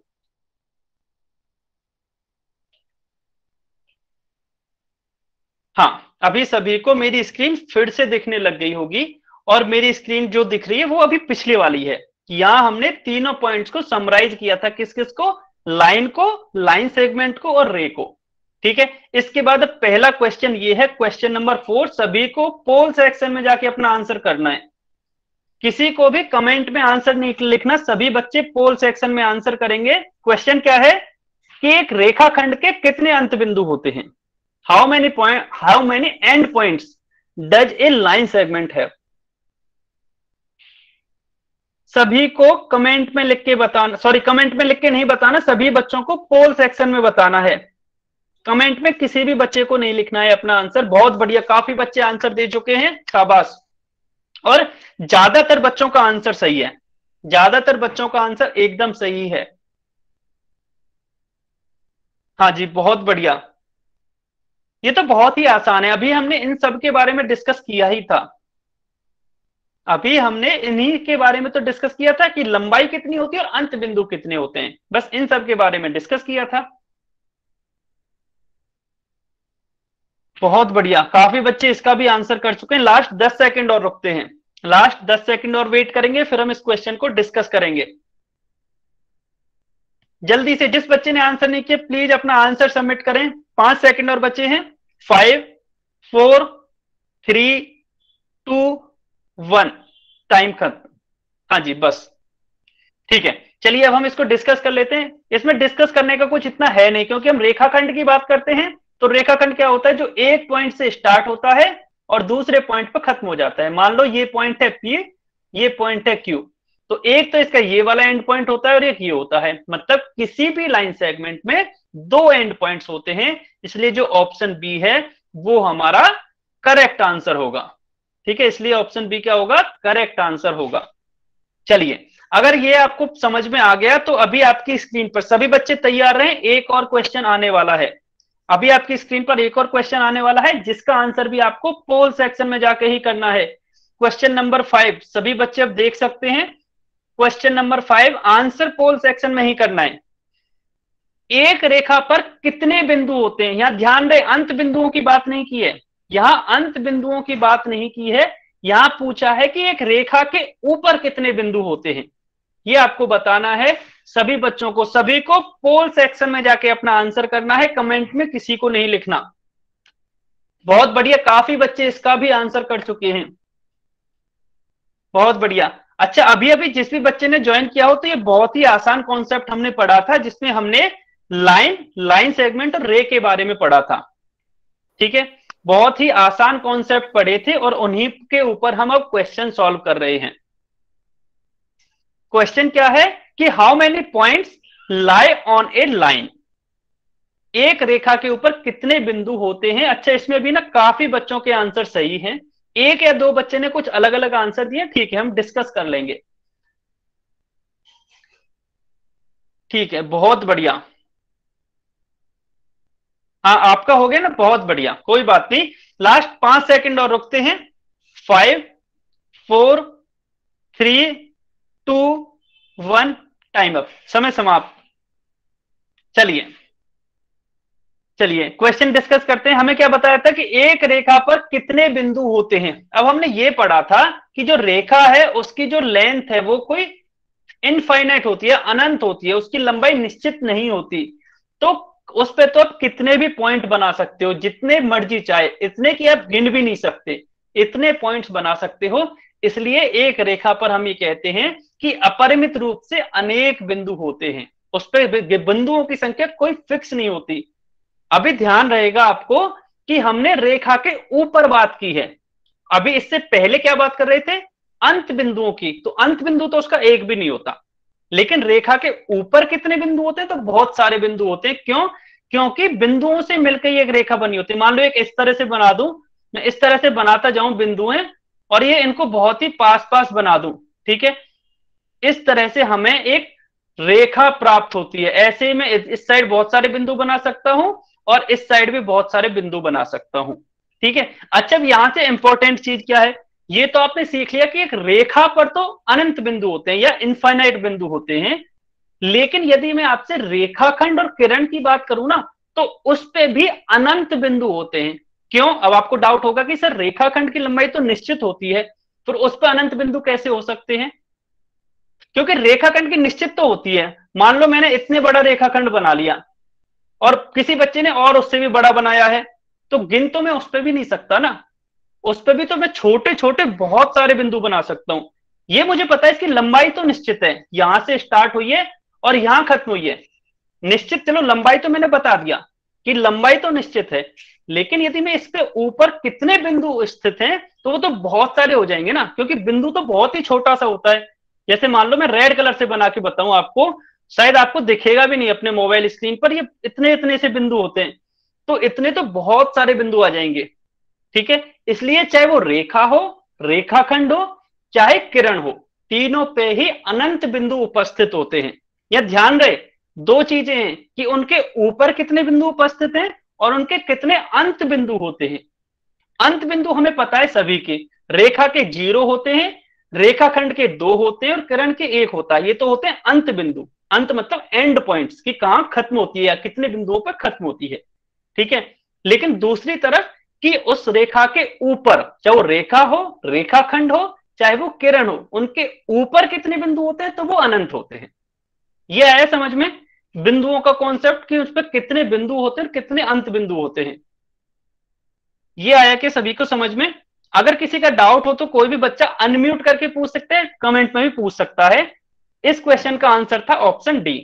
हाँ, अभी सभी को मेरी स्क्रीन फिर से दिखने लग गई होगी, और मेरी स्क्रीन जो दिख रही है वो अभी पिछली वाली है। यहां हमने तीनों पॉइंट्स को समराइज किया था, किस किस को, लाइन को, लाइन सेगमेंट को और रे को। ठीक है, इसके बाद पहला क्वेश्चन ये है, क्वेश्चन नंबर फोर, सभी को पोल सेक्शन में जाके अपना आंसर करना है। किसी को भी कमेंट में आंसर नहीं लिखना, सभी बच्चे पोल सेक्शन में आंसर करेंगे। क्वेश्चन क्या है कि एक रेखाखंड के कितने अंत बिंदु होते हैं? How many point how many end points does a line segment है? सभी को कमेंट में लिख के बताना, सॉरी कमेंट में लिख के नहीं बताना, सभी बच्चों को पोल सेक्शन में बताना है। कमेंट में किसी भी बच्चे को नहीं लिखना है अपना आंसर। बहुत बढ़िया, काफी बच्चे आंसर दे चुके हैं, शाबाश। और ज्यादातर बच्चों का आंसर सही है, ज्यादातर बच्चों का आंसर एकदम सही है। हाँ जी, बहुत बढ़िया। ये तो बहुत ही आसान है, अभी हमने इन सब के बारे में डिस्कस किया ही था। अभी हमने इन्हीं के बारे में तो डिस्कस किया था कि लंबाई कितनी होती है और अंत बिंदु कितने होते हैं, बस इन सब के बारे में डिस्कस किया था। बहुत बढ़िया, काफी बच्चे इसका भी आंसर कर चुके हैं। लास्ट दस सेकंड और रुकते हैं, लास्ट दस सेकंड और वेट करेंगे, फिर हम इस क्वेश्चन को डिस्कस करेंगे। जल्दी से, जिस बच्चे ने आंसर नहीं किया प्लीज अपना आंसर सबमिट करें। पांच सेकंड और बचे हैं। Five, four, three, two, one, time खत्म। हाँ जी, बस ठीक है। चलिए अब हम इसको डिस्कस कर लेते हैं। इसमें डिस्कस करने का कुछ इतना है नहीं, क्योंकि हम रेखाखंड की बात करते हैं। तो रेखाखंड क्या होता है, जो एक पॉइंट से स्टार्ट होता है और दूसरे पॉइंट पर खत्म हो जाता है। मान लो ये पॉइंट है पी, ये पॉइंट है क्यू, तो एक तो इसका ये वाला एंड पॉइंट होता है और एक ये होता है। मतलब किसी भी लाइन सेगमेंट में दो एंड पॉइंट्स होते हैं, इसलिए जो ऑप्शन बी है वो हमारा करेक्ट आंसर होगा। ठीक है, इसलिए ऑप्शन बी क्या होगा, करेक्ट आंसर होगा। चलिए, अगर ये आपको समझ में आ गया तो अभी आपकी स्क्रीन पर सभी बच्चे तैयार रहें, एक और क्वेश्चन आने वाला है। अभी आपकी स्क्रीन पर एक और क्वेश्चन आने वाला है, जिसका आंसर भी आपको पोल सेक्शन में जाके ही करना है। क्वेश्चन नंबर फाइव, सभी बच्चे अब देख सकते हैं। Question number five, answer poll section में ही करना है। एक रेखा पर कितने बिंदु होते हैं? यहां ध्यान रहे, अंत बिंदुओं की बात नहीं की है, यहां अंत बिंदुओं की बात नहीं की है। यहां पूछा है कि एक रेखा के ऊपर कितने बिंदु होते हैं, ये आपको बताना है। सभी बच्चों को, सभी को पोल सेक्शन में जाके अपना आंसर करना है, कमेंट में किसी को नहीं लिखना। बहुत बढ़िया, काफी बच्चे इसका भी आंसर कर चुके हैं, बहुत बढ़िया। अच्छा, अभी अभी जिस भी बच्चे ने ज्वाइन किया हो, तो ये बहुत ही आसान कॉन्सेप्ट हमने पढ़ा था, जिसमें हमने लाइन, लाइन सेगमेंट और रे के बारे में पढ़ा था। ठीक है, बहुत ही आसान कॉन्सेप्ट पढ़े थे और उन्हीं के ऊपर हम अब क्वेश्चन सॉल्व कर रहे हैं। क्वेश्चन क्या है कि how many points lie on a line? एक रेखा के ऊपर कितने बिंदु होते हैं? अच्छा, इसमें भी ना काफी बच्चों के आंसर सही हैं, एक या दो बच्चे ने कुछ अलग अलग आंसर दिए। ठीक है, हम डिस्कस कर लेंगे। ठीक है, बहुत बढ़िया। हाँ, आपका हो गया ना, बहुत बढ़िया, कोई बात नहीं। लास्ट पांच सेकंड और रुकते हैं। Five, four, three, two, one, time up, समय समाप्त। चलिए चलिए क्वेश्चन डिस्कस करते हैं। हमें क्या बताया था कि एक रेखा पर कितने बिंदु होते हैं। अब हमने ये पढ़ा था कि जो रेखा है उसकी जो लेंथ है वो कोई इनफाइनाइट होती है, अनंत होती है, उसकी लंबाई निश्चित नहीं होती। तो उस पर तो आप कितने भी पॉइंट बना सकते हो, जितने मर्जी चाहे, इतने कि आप गिन भी नहीं सकते, इतने पॉइंट्स बना सकते हो। इसलिए एक रेखा पर हम ये कहते हैं कि अपरिमित रूप से अनेक बिंदु होते हैं, उस पर बिंदुओं की संख्या कोई फिक्स नहीं होती। अभी ध्यान रहेगा आपको कि हमने रेखा के ऊपर बात की है, अभी इससे पहले क्या बात कर रहे थे, अंत बिंदुओं की। तो अंत बिंदु तो उसका एक भी नहीं होता, लेकिन रेखा के ऊपर कितने बिंदु होते हैं, तो बहुत सारे बिंदु होते हैं। क्यों? क्योंकि बिंदुओं से मिलकर एक रेखा बनी होती है। मान लो एक इस तरह से बना दूं, मैं इस तरह से बनाता जाऊं बिंदुएं, और ये इनको बहुत ही पास पास बना दूं, ठीक है, इस तरह से हमें एक रेखा प्राप्त होती है। ऐसे में इस साइड बहुत सारे बिंदु बना सकता हूं और इस साइड भी बहुत सारे बिंदु बना सकता हूं। ठीक है, अच्छा, अब यहां से इंपॉर्टेंट चीज क्या है, ये तो आपने सीख लिया कि एक रेखा पर तो अनंत बिंदु होते हैं या इनफाइनाइट बिंदु होते हैं, लेकिन यदि मैं आपसे रेखाखंड और किरण की बात करूं ना, तो उस पे भी अनंत बिंदु होते हैं। क्यों? अब आपको डाउट होगा कि सर रेखाखंड की लंबाई तो निश्चित होती है, फिर उस पर अनंत बिंदु कैसे हो सकते हैं? क्योंकि रेखाखंड की निश्चित तो होती है। मान लो मैंने इतने बड़ा रेखाखंड बना लिया और किसी बच्चे ने और उससे भी बड़ा बनाया है, तो गिन तो मैं उस पर भी नहीं सकता ना, उस पर भी तो मैं छोटे छोटे बहुत सारे बिंदु बना सकता हूं। ये मुझे पता है इसकी लंबाई तो निश्चित है, यहां से स्टार्ट हुई है और यहां खत्म हुई है, निश्चित। चलो लंबाई तो मैंने बता दिया कि लंबाई तो निश्चित है, लेकिन यदि मैं इस पे ऊपर कितने बिंदु स्थित हैं तो वो तो बहुत सारे हो जाएंगे ना, क्योंकि बिंदु तो बहुत ही छोटा सा होता है। जैसे मान लो मैं रेड कलर से बना के बताऊं आपको, शायद आपको दिखेगा भी नहीं अपने मोबाइल स्क्रीन पर, ये इतने इतने से बिंदु होते हैं, तो इतने तो बहुत सारे बिंदु आ जाएंगे। ठीक है, इसलिए चाहे वो रेखा हो, रेखाखंड हो, चाहे किरण हो, तीनों पे ही अनंत बिंदु उपस्थित होते हैं। यह ध्यान रहे, दो चीजें हैं कि उनके ऊपर कितने बिंदु उपस्थित हैं और उनके कितने अंत बिंदु होते हैं। अंत बिंदु हमें पता है सभी के, रेखा के जीरो होते हैं, रेखाखंड के दो होते हैं और किरण के एक होता है, ये तो होते हैं अंत बिंदु। अंत मतलब एंड पॉइंट्स, कि कहां खत्म होती है या कितने बिंदुओं पर खत्म होती है। ठीक है, लेकिन दूसरी तरफ कि उस रेखा के ऊपर, चाहे वो रेखा हो, रेखाखंड हो, चाहे वो किरण हो, उनके ऊपर कितने बिंदु होते हैं तो वो अनंत होते हैं। ये आया समझ में बिंदुओं का कॉन्सेप्ट, कि उस पर कितने बिंदु होते हैं और कितने अंत बिंदु होते हैं। ये आया कि सभी को समझ में? अगर किसी का डाउट हो तो कोई भी बच्चा अनम्यूट करके पूछ सकते हैं, कमेंट में भी पूछ सकता है। इस क्वेश्चन का आंसर था ऑप्शन डी।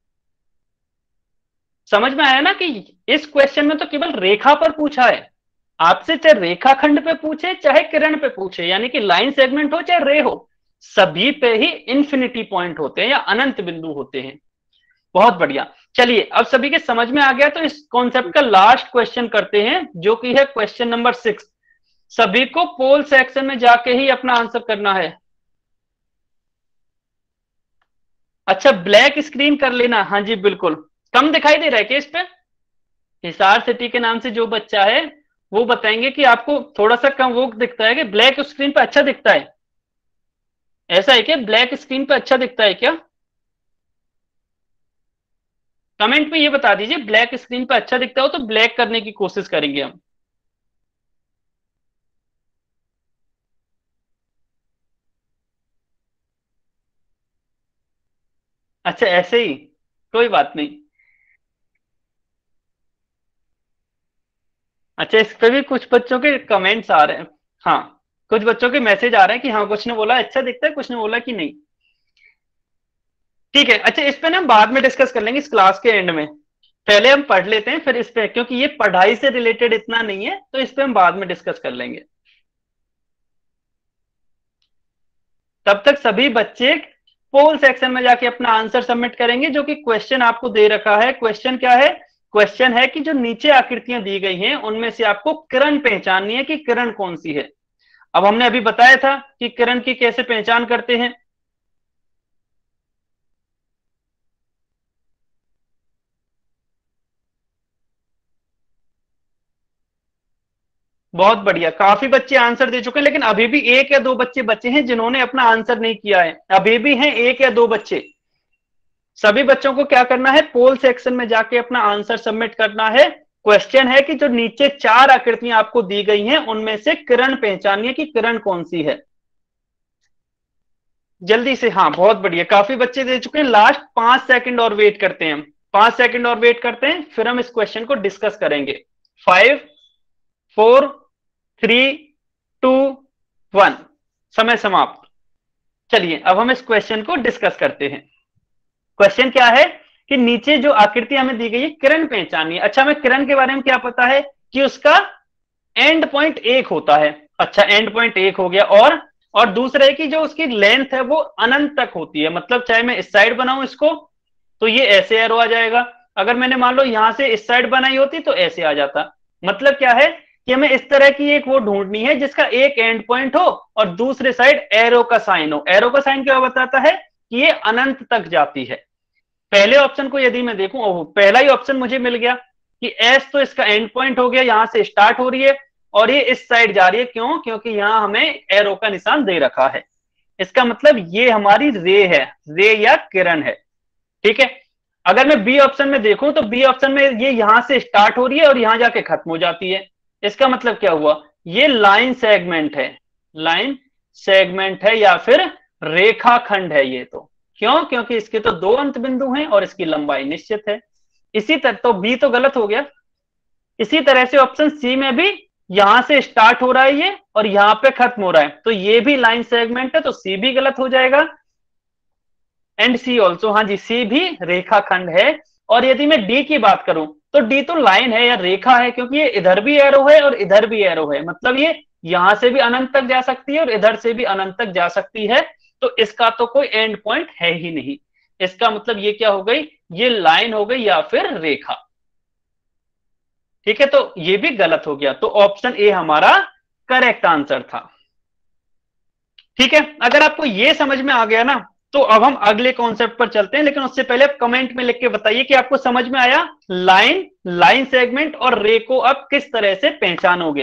समझ में आया ना कि इस क्वेश्चन में तो केवल रेखा पर पूछा है, आपसे चाहे रेखाखंड पे पूछे चाहे किरण पे पूछे, यानी कि लाइन सेगमेंट हो चाहे रे हो, सभी पे ही इंफिनिटी पॉइंट होते हैं या अनंत बिंदु होते हैं। बहुत बढ़िया, चलिए अब सभी के समझ में आ गया, तो इस कॉन्सेप्ट का लास्ट क्वेश्चन करते हैं, जो कि है क्वेश्चन नंबर सिक्स। सभी को पोल सेक्शन में जाके ही अपना आंसर करना है। अच्छा, ब्लैक स्क्रीन कर लेना। हाँ जी बिल्कुल। कम दिखाई दे रहा है क्या इस पे? हिसार सिटी के नाम से जो बच्चा है वो बताएंगे कि आपको थोड़ा सा कम वो दिखता है कि ब्लैक स्क्रीन पे अच्छा दिखता है? ऐसा है क्या, ब्लैक स्क्रीन पे अच्छा दिखता है क्या? कमेंट में ये बता दीजिए, ब्लैक स्क्रीन पे अच्छा दिखता हो तो ब्लैक करने की कोशिश करेंगे हम। अच्छा ऐसे ही, कोई बात नहीं। अच्छा, इस पे भी कुछ बच्चों के कमेंट्स आ रहे हैं। हाँ, कुछ बच्चों के मैसेज आ रहे हैं कि हाँ, कुछ ने बोला अच्छा दिखता है, कुछ ने बोला कि नहीं। ठीक है, अच्छा इस पे ना हम बाद में डिस्कस कर लेंगे इस क्लास के एंड में। पहले हम पढ़ लेते हैं फिर इस पे, क्योंकि ये पढ़ाई से रिलेटेड इतना नहीं है, तो इस पे हम बाद में डिस्कस कर लेंगे। तब तक सभी बच्चे पोल सेक्शन में जाके अपना आंसर सबमिट करेंगे, जो कि क्वेश्चन आपको दे रखा है। क्वेश्चन क्या है? क्वेश्चन है कि जो नीचे आकृतियां दी गई हैं उनमें से आपको किरण पहचाननी है कि किरण कौन सी है। अब हमने अभी बताया था कि किरण की कैसे पहचान करते हैं। बहुत बढ़िया, काफी बच्चे आंसर दे चुके हैं, लेकिन अभी भी एक या दो बच्चे बचे हैं जिन्होंने अपना आंसर नहीं किया है। अभी भी हैं एक या दो बच्चे। सभी बच्चों को क्या करना है, पोल सेक्शन में जाके अपना आंसर सबमिट करना है। क्वेश्चन है कि जो नीचे चार आकृतियां आपको दी गई हैं उनमें से किरण पहचानिए है कि किरण कौन सी है। जल्दी से, हाँ बहुत बढ़िया, काफी बच्चे दे चुके हैं। लास्ट पांच सेकंड और वेट करते हैं हम, पांच सेकंड और वेट करते हैं, फिर हम इस क्वेश्चन को डिस्कस करेंगे। Five, four, three, two, one. समय समाप्त। चलिए अब हम इस क्वेश्चन को डिस्कस करते हैं। क्वेश्चन क्या है कि नीचे जो आकृति हमें दी गई है किरण पहचानिए। अच्छा, हमें किरण के बारे में क्या पता है कि उसका एंड पॉइंट एक होता है। अच्छा, एंड पॉइंट एक हो गया, और और दूसरा है कि जो उसकी लेंथ है वो अनंत तक होती है। मतलब चाहे मैं इस साइड बनाऊं इसको तो ये ऐसे एरो आ जाएगा, अगर मैंने मान लो यहां से इस साइड बनाई होती तो ऐसे आ जाता। मतलब क्या है कि हमें इस तरह की एक वो ढूंढनी है जिसका एक एंड पॉइंट हो और दूसरे साइड एरो का साइन हो। एरो का साइन क्या बताता है कि ये अनंत तक जाती है। पहले ऑप्शन को यदि मैं देखूं, ओह पहला ही ऑप्शन मुझे मिल गया कि एस तो इसका एंड पॉइंट हो गया, यहां से स्टार्ट हो रही है और ये इस साइड जा रही है। क्यों? क्योंकि यहां हमें एरो का निशान दे रखा है। इसका मतलब ये हमारी रे है, रे या किरण है। ठीक है, अगर मैं बी ऑप्शन में देखूं तो बी ऑप्शन में ये यहां से स्टार्ट हो रही है और यहां जाके खत्म हो जाती है। इसका मतलब क्या हुआ, ये लाइन सेगमेंट है, लाइन सेगमेंट है या फिर रेखाखंड है ये। तो क्यों, क्योंकि इसके तो दो अंत बिंदु हैं और इसकी लंबाई निश्चित है। इसी तरह तो बी तो गलत हो गया। इसी तरह से ऑप्शन सी में भी यहां से स्टार्ट हो रहा है ये और यहां पे खत्म हो रहा है, तो ये भी लाइन सेगमेंट है, तो सी भी गलत हो जाएगा। एंड सी ऑल्सो, हाँ जी, सी भी रेखाखंड है। और यदि मैं डी की बात करूं तो डी तो लाइन है या रेखा है, क्योंकि ये इधर भी एरो है और इधर भी एरो है, मतलब ये यहां से भी अनंत तक जा सकती है और इधर से भी अनंत तक जा सकती है। तो इसका तो कोई एंड पॉइंट है ही नहीं। इसका मतलब ये क्या हो गई, ये लाइन हो गई या फिर रेखा। ठीक है, तो ये भी गलत हो गया, तो ऑप्शन ए हमारा करेक्ट आंसर था। ठीक है, अगर आपको ये समझ में आ गया ना, तो अब हम अगले कॉन्सेप्ट पर चलते हैं। लेकिन उससे पहले आप कमेंट में लिख के बताइए कि आपको समझ में आया लाइन, लाइन सेगमेंट और रे को अब किस तरह से पहचानोगे।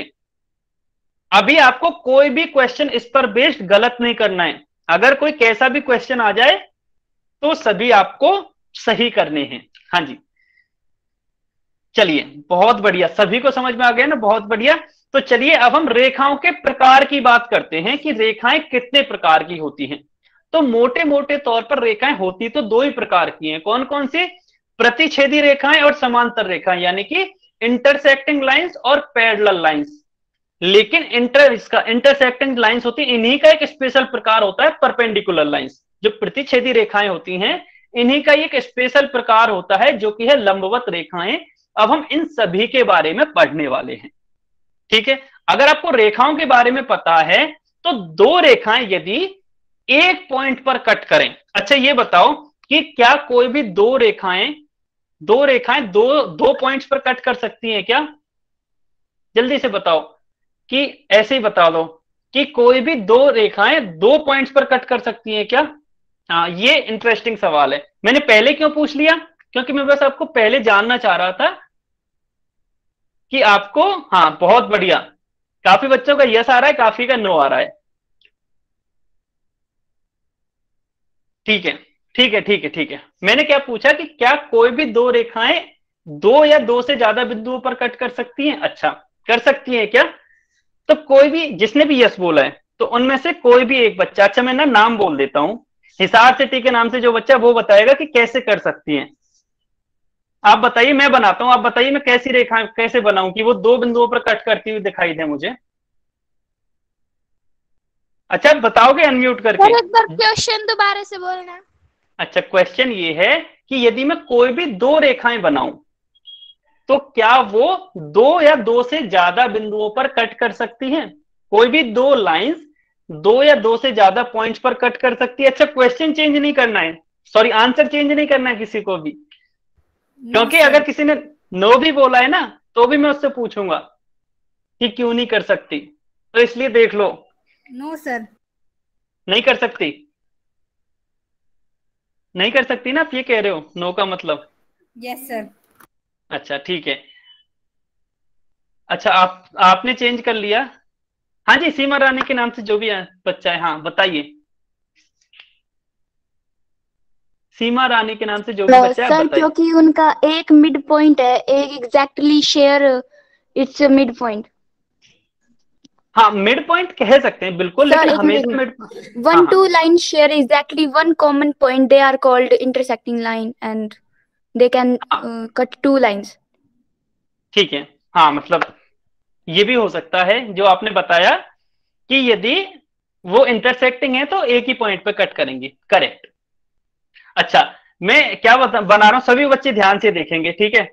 अभी आपको कोई भी क्वेश्चन इस पर बेस्ड गलत नहीं करना है। अगर कोई कैसा भी क्वेश्चन आ जाए तो सभी आपको सही करने हैं। हाँ जी, चलिए, बहुत बढ़िया, सभी को समझ में आ गया ना, बहुत बढ़िया। तो चलिए अब हम रेखाओं के प्रकार की बात करते हैं कि रेखाएं कितने प्रकार की होती हैं। तो मोटे मोटे तौर पर रेखाएं होती तो दो ही प्रकार की हैं। कौन कौन सी, प्रतिच्छेदी रेखाएं और समांतर रेखाएं, यानी कि इंटरसेक्टिंग लाइंस और पैरेलल लाइंस। लेकिन इंटर इसका इंटरसेक्टिंग लाइंस होती है, इन्हीं का एक स्पेशल प्रकार होता है परपेंडिकुलर लाइंस। जो प्रतिच्छेदी रेखाएं होती हैं इन्हीं का एक स्पेशल प्रकार होता है जो कि है लंबवत रेखाएं। अब हम इन सभी के बारे में पढ़ने वाले हैं। ठीक है, अगर आपको रेखाओं के बारे में पता है तो दो रेखाएं यदि एक पॉइंट पर कट करें, अच्छा ये बताओ कि क्या कोई भी दो रेखाएं दो रेखाएं दो दो पॉइंट्स पर कट कर सकती हैं क्या? जल्दी से बताओ, कि ऐसे ही बता दो कि कोई भी दो रेखाएं दो पॉइंट्स पर कट कर सकती हैं क्या? हाँ, ये इंटरेस्टिंग सवाल है। मैंने पहले क्यों पूछ लिया, क्योंकि मैं बस आपको पहले जानना चाह रहा था कि आपको, हाँ बहुत बढ़िया, काफी बच्चों का यस आ रहा है, काफी का नो आ रहा है। ठीक है ठीक है ठीक है ठीक है, मैंने क्या पूछा कि क्या कोई भी दो रेखाएं दो या दो से ज्यादा बिंदुओं पर कट कर सकती हैं? अच्छा, कर सकती हैं क्या? तो कोई भी, जिसने भी यस बोला है, तो उनमें से कोई भी एक बच्चा, अच्छा मैं ना नाम बोल देता हूं, हिसार सिटी के नाम से जो बच्चा वो बताएगा कि कैसे कर सकती हैं। आप बताइए, मैं बनाता हूं, आप बताइए मैं कैसी रेखा कैसे बनाऊं कि वो दो बिंदुओं पर कट करती हुई दिखाई दे मुझे। अच्छा, बताओगे अनम्यूट करके? एक बार क्वेश्चन दोबारा से बोलना। अच्छा, क्वेश्चन ये है कि यदि मैं कोई भी दो रेखाएं बनाऊं तो क्या वो दो या दो से ज्यादा बिंदुओं पर कट कर सकती हैं? कोई भी दो लाइंस दो या दो से ज्यादा पॉइंट्स पर कट कर सकती है। अच्छा, क्वेश्चन चेंज नहीं करना है, सॉरी आंसर चेंज नहीं करना है किसी को भी, क्योंकि अगर किसी ने नो भी बोला है ना तो भी मैं उससे पूछूंगा कि क्यों नहीं कर सकती, तो इसलिए देख लो। नो सर, नहीं कर सकती, नहीं कर सकती ना, आप ये कह रहे हो नो का मतलब? Yes sir. अच्छा ठीक है। अच्छा, आप आपने चेंज कर लिया? हाँ जी, सीमा रानी के नाम से जो भी है बच्चा है, हाँ बताइए, सीमा रानी के नाम से जो भी बच्चा है आप सर बताइए। क्योंकि उनका एक मिड पॉइंट है, एक exactly share its mid point. हाँ, मिड पॉइंट कह सकते हैं बिल्कुल, सर लेकिन एक हमेशा मिनट, मिड, हाँ वन हाँ two line share exactly one common point, they are called intersecting line and they can हाँ, कट टू लाइंस। ठीक है। हाँ मतलब ये भी हो सकता है जो आपने बताया कि यदि वो इंटरसेक्टिंग है तो एक ही पॉइंट पे कट करेंगे, करेक्ट। अच्छा, मैं क्या बता, बना रहा हूं, सभी बच्चे ध्यान से देखेंगे, ठीक है?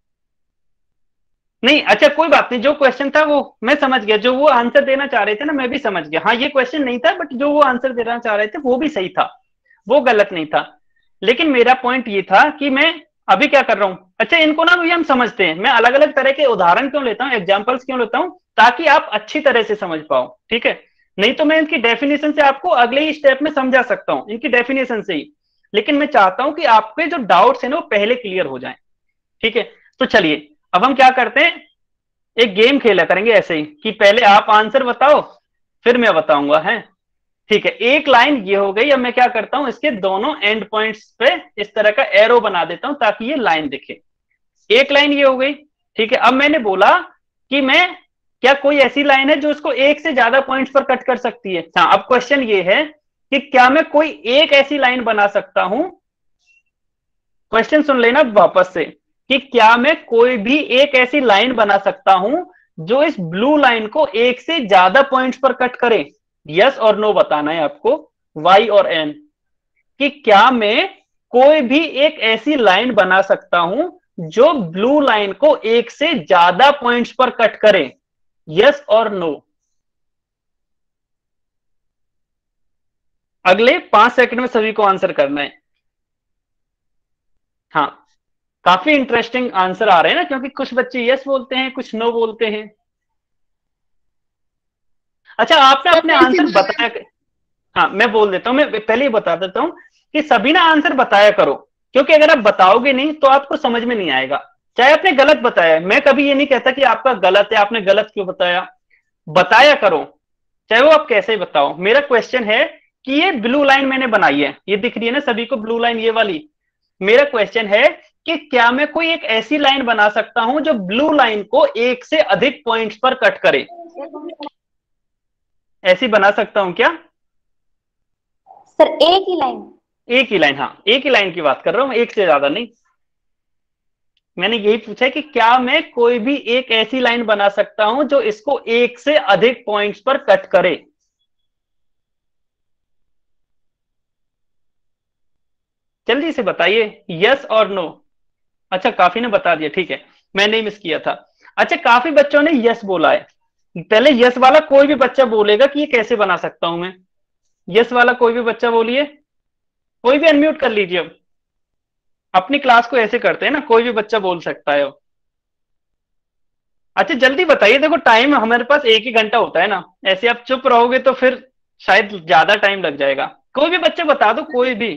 नहीं, अच्छा कोई बात नहीं, जो क्वेश्चन था वो मैं समझ गया, जो वो आंसर देना चाह रहे थे ना मैं भी समझ गया। हाँ, ये क्वेश्चन नहीं था, बट जो वो आंसर देना चाह रहे थे वो भी सही था, वो गलत नहीं था। लेकिन मेरा पॉइंट ये था कि मैं अभी क्या कर रहा हूं, अच्छा इनको ना भी हम समझते हैं, मैं अलग अलग तरह के उदाहरण क्यों लेता हूं, एग्जाम्पल्स क्यों लेता हूं, ताकि आप अच्छी तरह से समझ पाओ, ठीक है? नहीं तो मैं इनकी डेफिनेशन से आपको अगले ही स्टेप में समझा सकता हूं, इनकी डेफिनेशन से ही। लेकिन मैं चाहता हूं कि आपके जो डाउट्स है ना वो पहले क्लियर हो जाए, ठीक है? तो चलिए अब हम क्या करते हैं, एक गेम खेला करेंगे ऐसे ही कि पहले आप आंसर बताओ फिर मैं बताऊंगा, है? ठीक है, एक लाइन ये हो गई। अब मैं क्या करता हूं, इसके दोनों एंड पॉइंट्स पे इस तरह का एरो बना देता हूं ताकि ये लाइन दिखे। एक लाइन ये हो गई, ठीक है? अब मैंने बोला कि मैं क्या कोई ऐसी लाइन है जो उसको एक से ज्यादा पॉइंट्स पर कट कर सकती है? हाँ, अब क्वेश्चन ये है कि क्या मैं कोई एक ऐसी लाइन बना सकता हूं, क्वेश्चन सुन लेना वापस से, कि क्या मैं कोई भी एक ऐसी लाइन बना सकता हूं जो इस ब्लू लाइन को एक से ज्यादा पॉइंट्स पर कट करे? यस और नो बताना है आपको, वाई और एन, कि क्या मैं कोई भी एक ऐसी लाइन बना सकता हूं जो ब्लू लाइन को एक से ज्यादा पॉइंट्स पर कट करे? यस और नो। अगले पांच सेकंड में सभी को आंसर करना है। हाँ, काफी इंटरेस्टिंग आंसर आ रहे हैं ना, क्योंकि कुछ बच्चे यस बोलते हैं, कुछ नो बोलते हैं। अच्छा, आपने अपने आंसर बताया। हाँ, मैं बोल देता हूं, मैं पहले ही बता देता हूं कि सभी ना आंसर बताया करो, क्योंकि अगर आप बताओगे नहीं तो आपको समझ में नहीं आएगा। चाहे आपने गलत बताया, मैं कभी ये नहीं कहता कि आपका गलत है, आपने गलत क्यों बताया, बताया करो, चाहे वो आप कैसे बताओ। मेरा क्वेश्चन है कि ये ब्लू लाइन मैंने बनाई है, ये दिख रही है ना सभी को ब्लू लाइन, ये वाली। मेरा क्वेश्चन है कि क्या मैं कोई एक ऐसी लाइन बना सकता हूं जो ब्लू लाइन को एक से अधिक पॉइंट्स पर कट करे? ऐसी बना सकता हूं क्या सर? एक ही लाइन? एक ही लाइन, हाँ, एक ही लाइन की बात कर रहा हूं, एक से ज्यादा नहीं। मैंने यही पूछा है कि क्या मैं कोई भी एक ऐसी लाइन बना सकता हूं जो इसको एक से अधिक पॉइंट्स पर कट करे? जल्दी से बताइए, यस और नो। अच्छा, काफी ने बता दिया, ठीक है, मैंने मिस किया था। अच्छा, काफी बच्चों ने यस बोला है। पहले यस वाला कोई भी बच्चा बोलेगा कि ये कैसे बना सकता हूं मैं। यस वाला कोई भी बच्चा बोलिए, कोई भी अनम्यूट कर लीजिए। अब अपनी क्लास को ऐसे करते हैं ना, कोई भी बच्चा बोल सकता है अब। अच्छा, जल्दी बताइए, देखो टाइम हमारे पास एक ही घंटा होता है ना, ऐसे आप चुप रहोगे तो फिर शायद ज्यादा टाइम लग जाएगा। कोई भी बच्चे बता दो, कोई भी।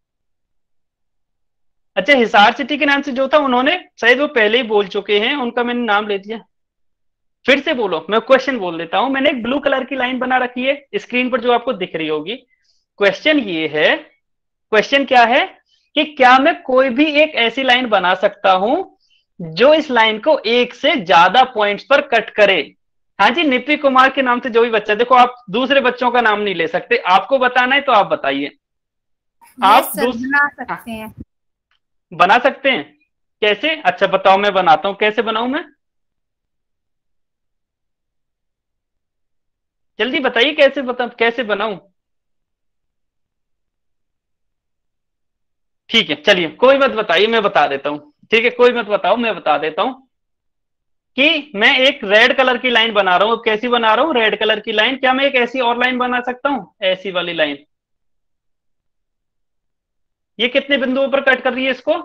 अच्छा, हिसार सिटी के नाम से जो था, उन्होंने शायद वो पहले ही बोल चुके हैं, उनका मैंने नाम ले दिया। फिर से बोलो, मैं क्वेश्चन बोल देता हूं। मैंने एक ब्लू कलर की लाइन बना रखी है स्क्रीन पर जो आपको दिख रही होगी। क्वेश्चन ये है, क्वेश्चन क्या है कि क्या मैं कोई भी एक ऐसी लाइन बना सकता हूं जो इस लाइन को एक से ज्यादा पॉइंट्स पर कट करे? हाँ जी, निपी कुमार के नाम से जो भी बच्चा, देखो आप दूसरे बच्चों का नाम नहीं ले सकते, आपको बताना है तो आप बताइए। आप सर, बना सकते हैं। बना सकते हैं, कैसे? अच्छा बताओ, मैं बनाता हूं, कैसे बनाऊं मैं? जल्दी बताइए, कैसे बता कैसे बनाऊं? ठीक है, चलिए, कोई मत बताइए, मैं बता देता हूं। ठीक है, कोई मत बताओ, मैं बता देता हूं कि मैं एक रेड कलर की लाइन बना रहा हूं। कैसी बना रहा हूं? रेड कलर की लाइन। क्या मैं एक ऐसी और लाइन बना सकता हूं? ऐसी वाली लाइन। ये कितने बिंदुओं पर कट कर रही है इसको?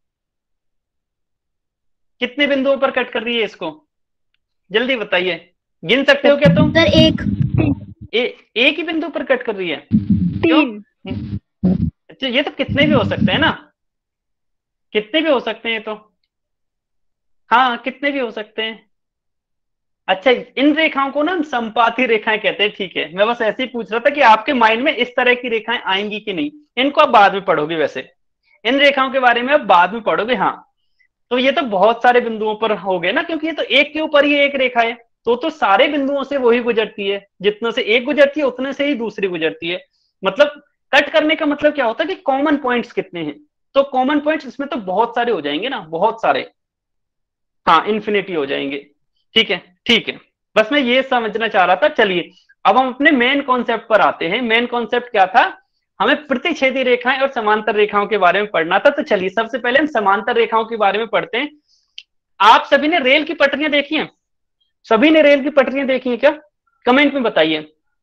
कितने बिंदुओं पर कट कर रही है इसको? जल्दी बताइए, गिन सकते हो क्या तुम? सर एक ए, एक ही बिंदु पर कट कर रही है? क्यों? तीन। अच्छा, ये तो कितने भी हो सकते हैं ना, कितने भी हो सकते हैं तो। हाँ, कितने भी हो सकते हैं। अच्छा, इन रेखाओं को ना हम संपाती रेखाएं कहते हैं, ठीक है। मैं बस ऐसे ही पूछ रहा था कि आपके माइंड में इस तरह की रेखाएं आएंगी कि नहीं। इनको आप बाद में पढ़ोगे, वैसे इन रेखाओं के बारे में आप बाद में पढ़ोगे। हाँ, तो ये तो बहुत सारे बिंदुओं पर हो गए ना, क्योंकि ये तो एक के ऊपर ही एक रेखा है, तो तो सारे बिंदुओं से वही गुजरती है, जितने से एक गुजरती है उतने से ही दूसरी गुजरती है। मतलब कट करने का मतलब क्या होता है कि कॉमन पॉइंट्स कितने हैं, तो कॉमन पॉइंट्स इसमें तो बहुत सारे हो जाएंगे ना, बहुत सारे। हाँ, इन्फिनिटी हो जाएंगे। ठीक है, ठीक है, बस मैं ये समझना चाह रहा था। चलिए, अब हम अपने मेन कॉन्सेप्ट पर आते हैं। मेन कॉन्सेप्ट क्या था? हमें प्रतिच्छेदी रेखाएं और समांतर रेखाओं के बारे में पढ़ना था। तो चलिए, सबसे पहले हम समांतर रेखाओं के बारे में पढ़ते हैं। आप सभी ने रेल की पटरियां देखी हैं? सभी ने रेल की पटरियां देखी हैं क्या? कमेंट में बताइए।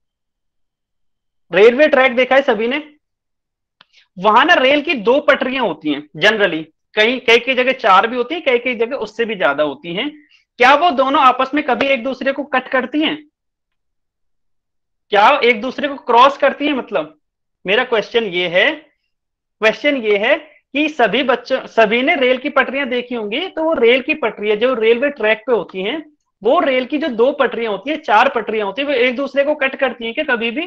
रेलवे ट्रैक देखा है सभी ने? वहां ना रेल की दो पटरियां होती हैं जनरली, कई कई कई जगह चार भी होती है, कई कई जगह उससे भी ज्यादा होती हैं। क्या वो दोनों आपस में कभी एक दूसरे को कट करती हैं? क्या एक दूसरे को क्रॉस करती हैं? मतलब मेरा क्वेश्चन ये है, क्वेश्चन ये है कि सभी बच्चों सभी ने रेल की पटरियां देखी होंगी, तो वो रेल की पटरियां जो रेलवे ट्रैक पे होती हैं, वो रेल की जो दो पटरियां होती है, चार पटरियां होती है, वो एक दूसरे को कट करती हैं क्या कभी भी?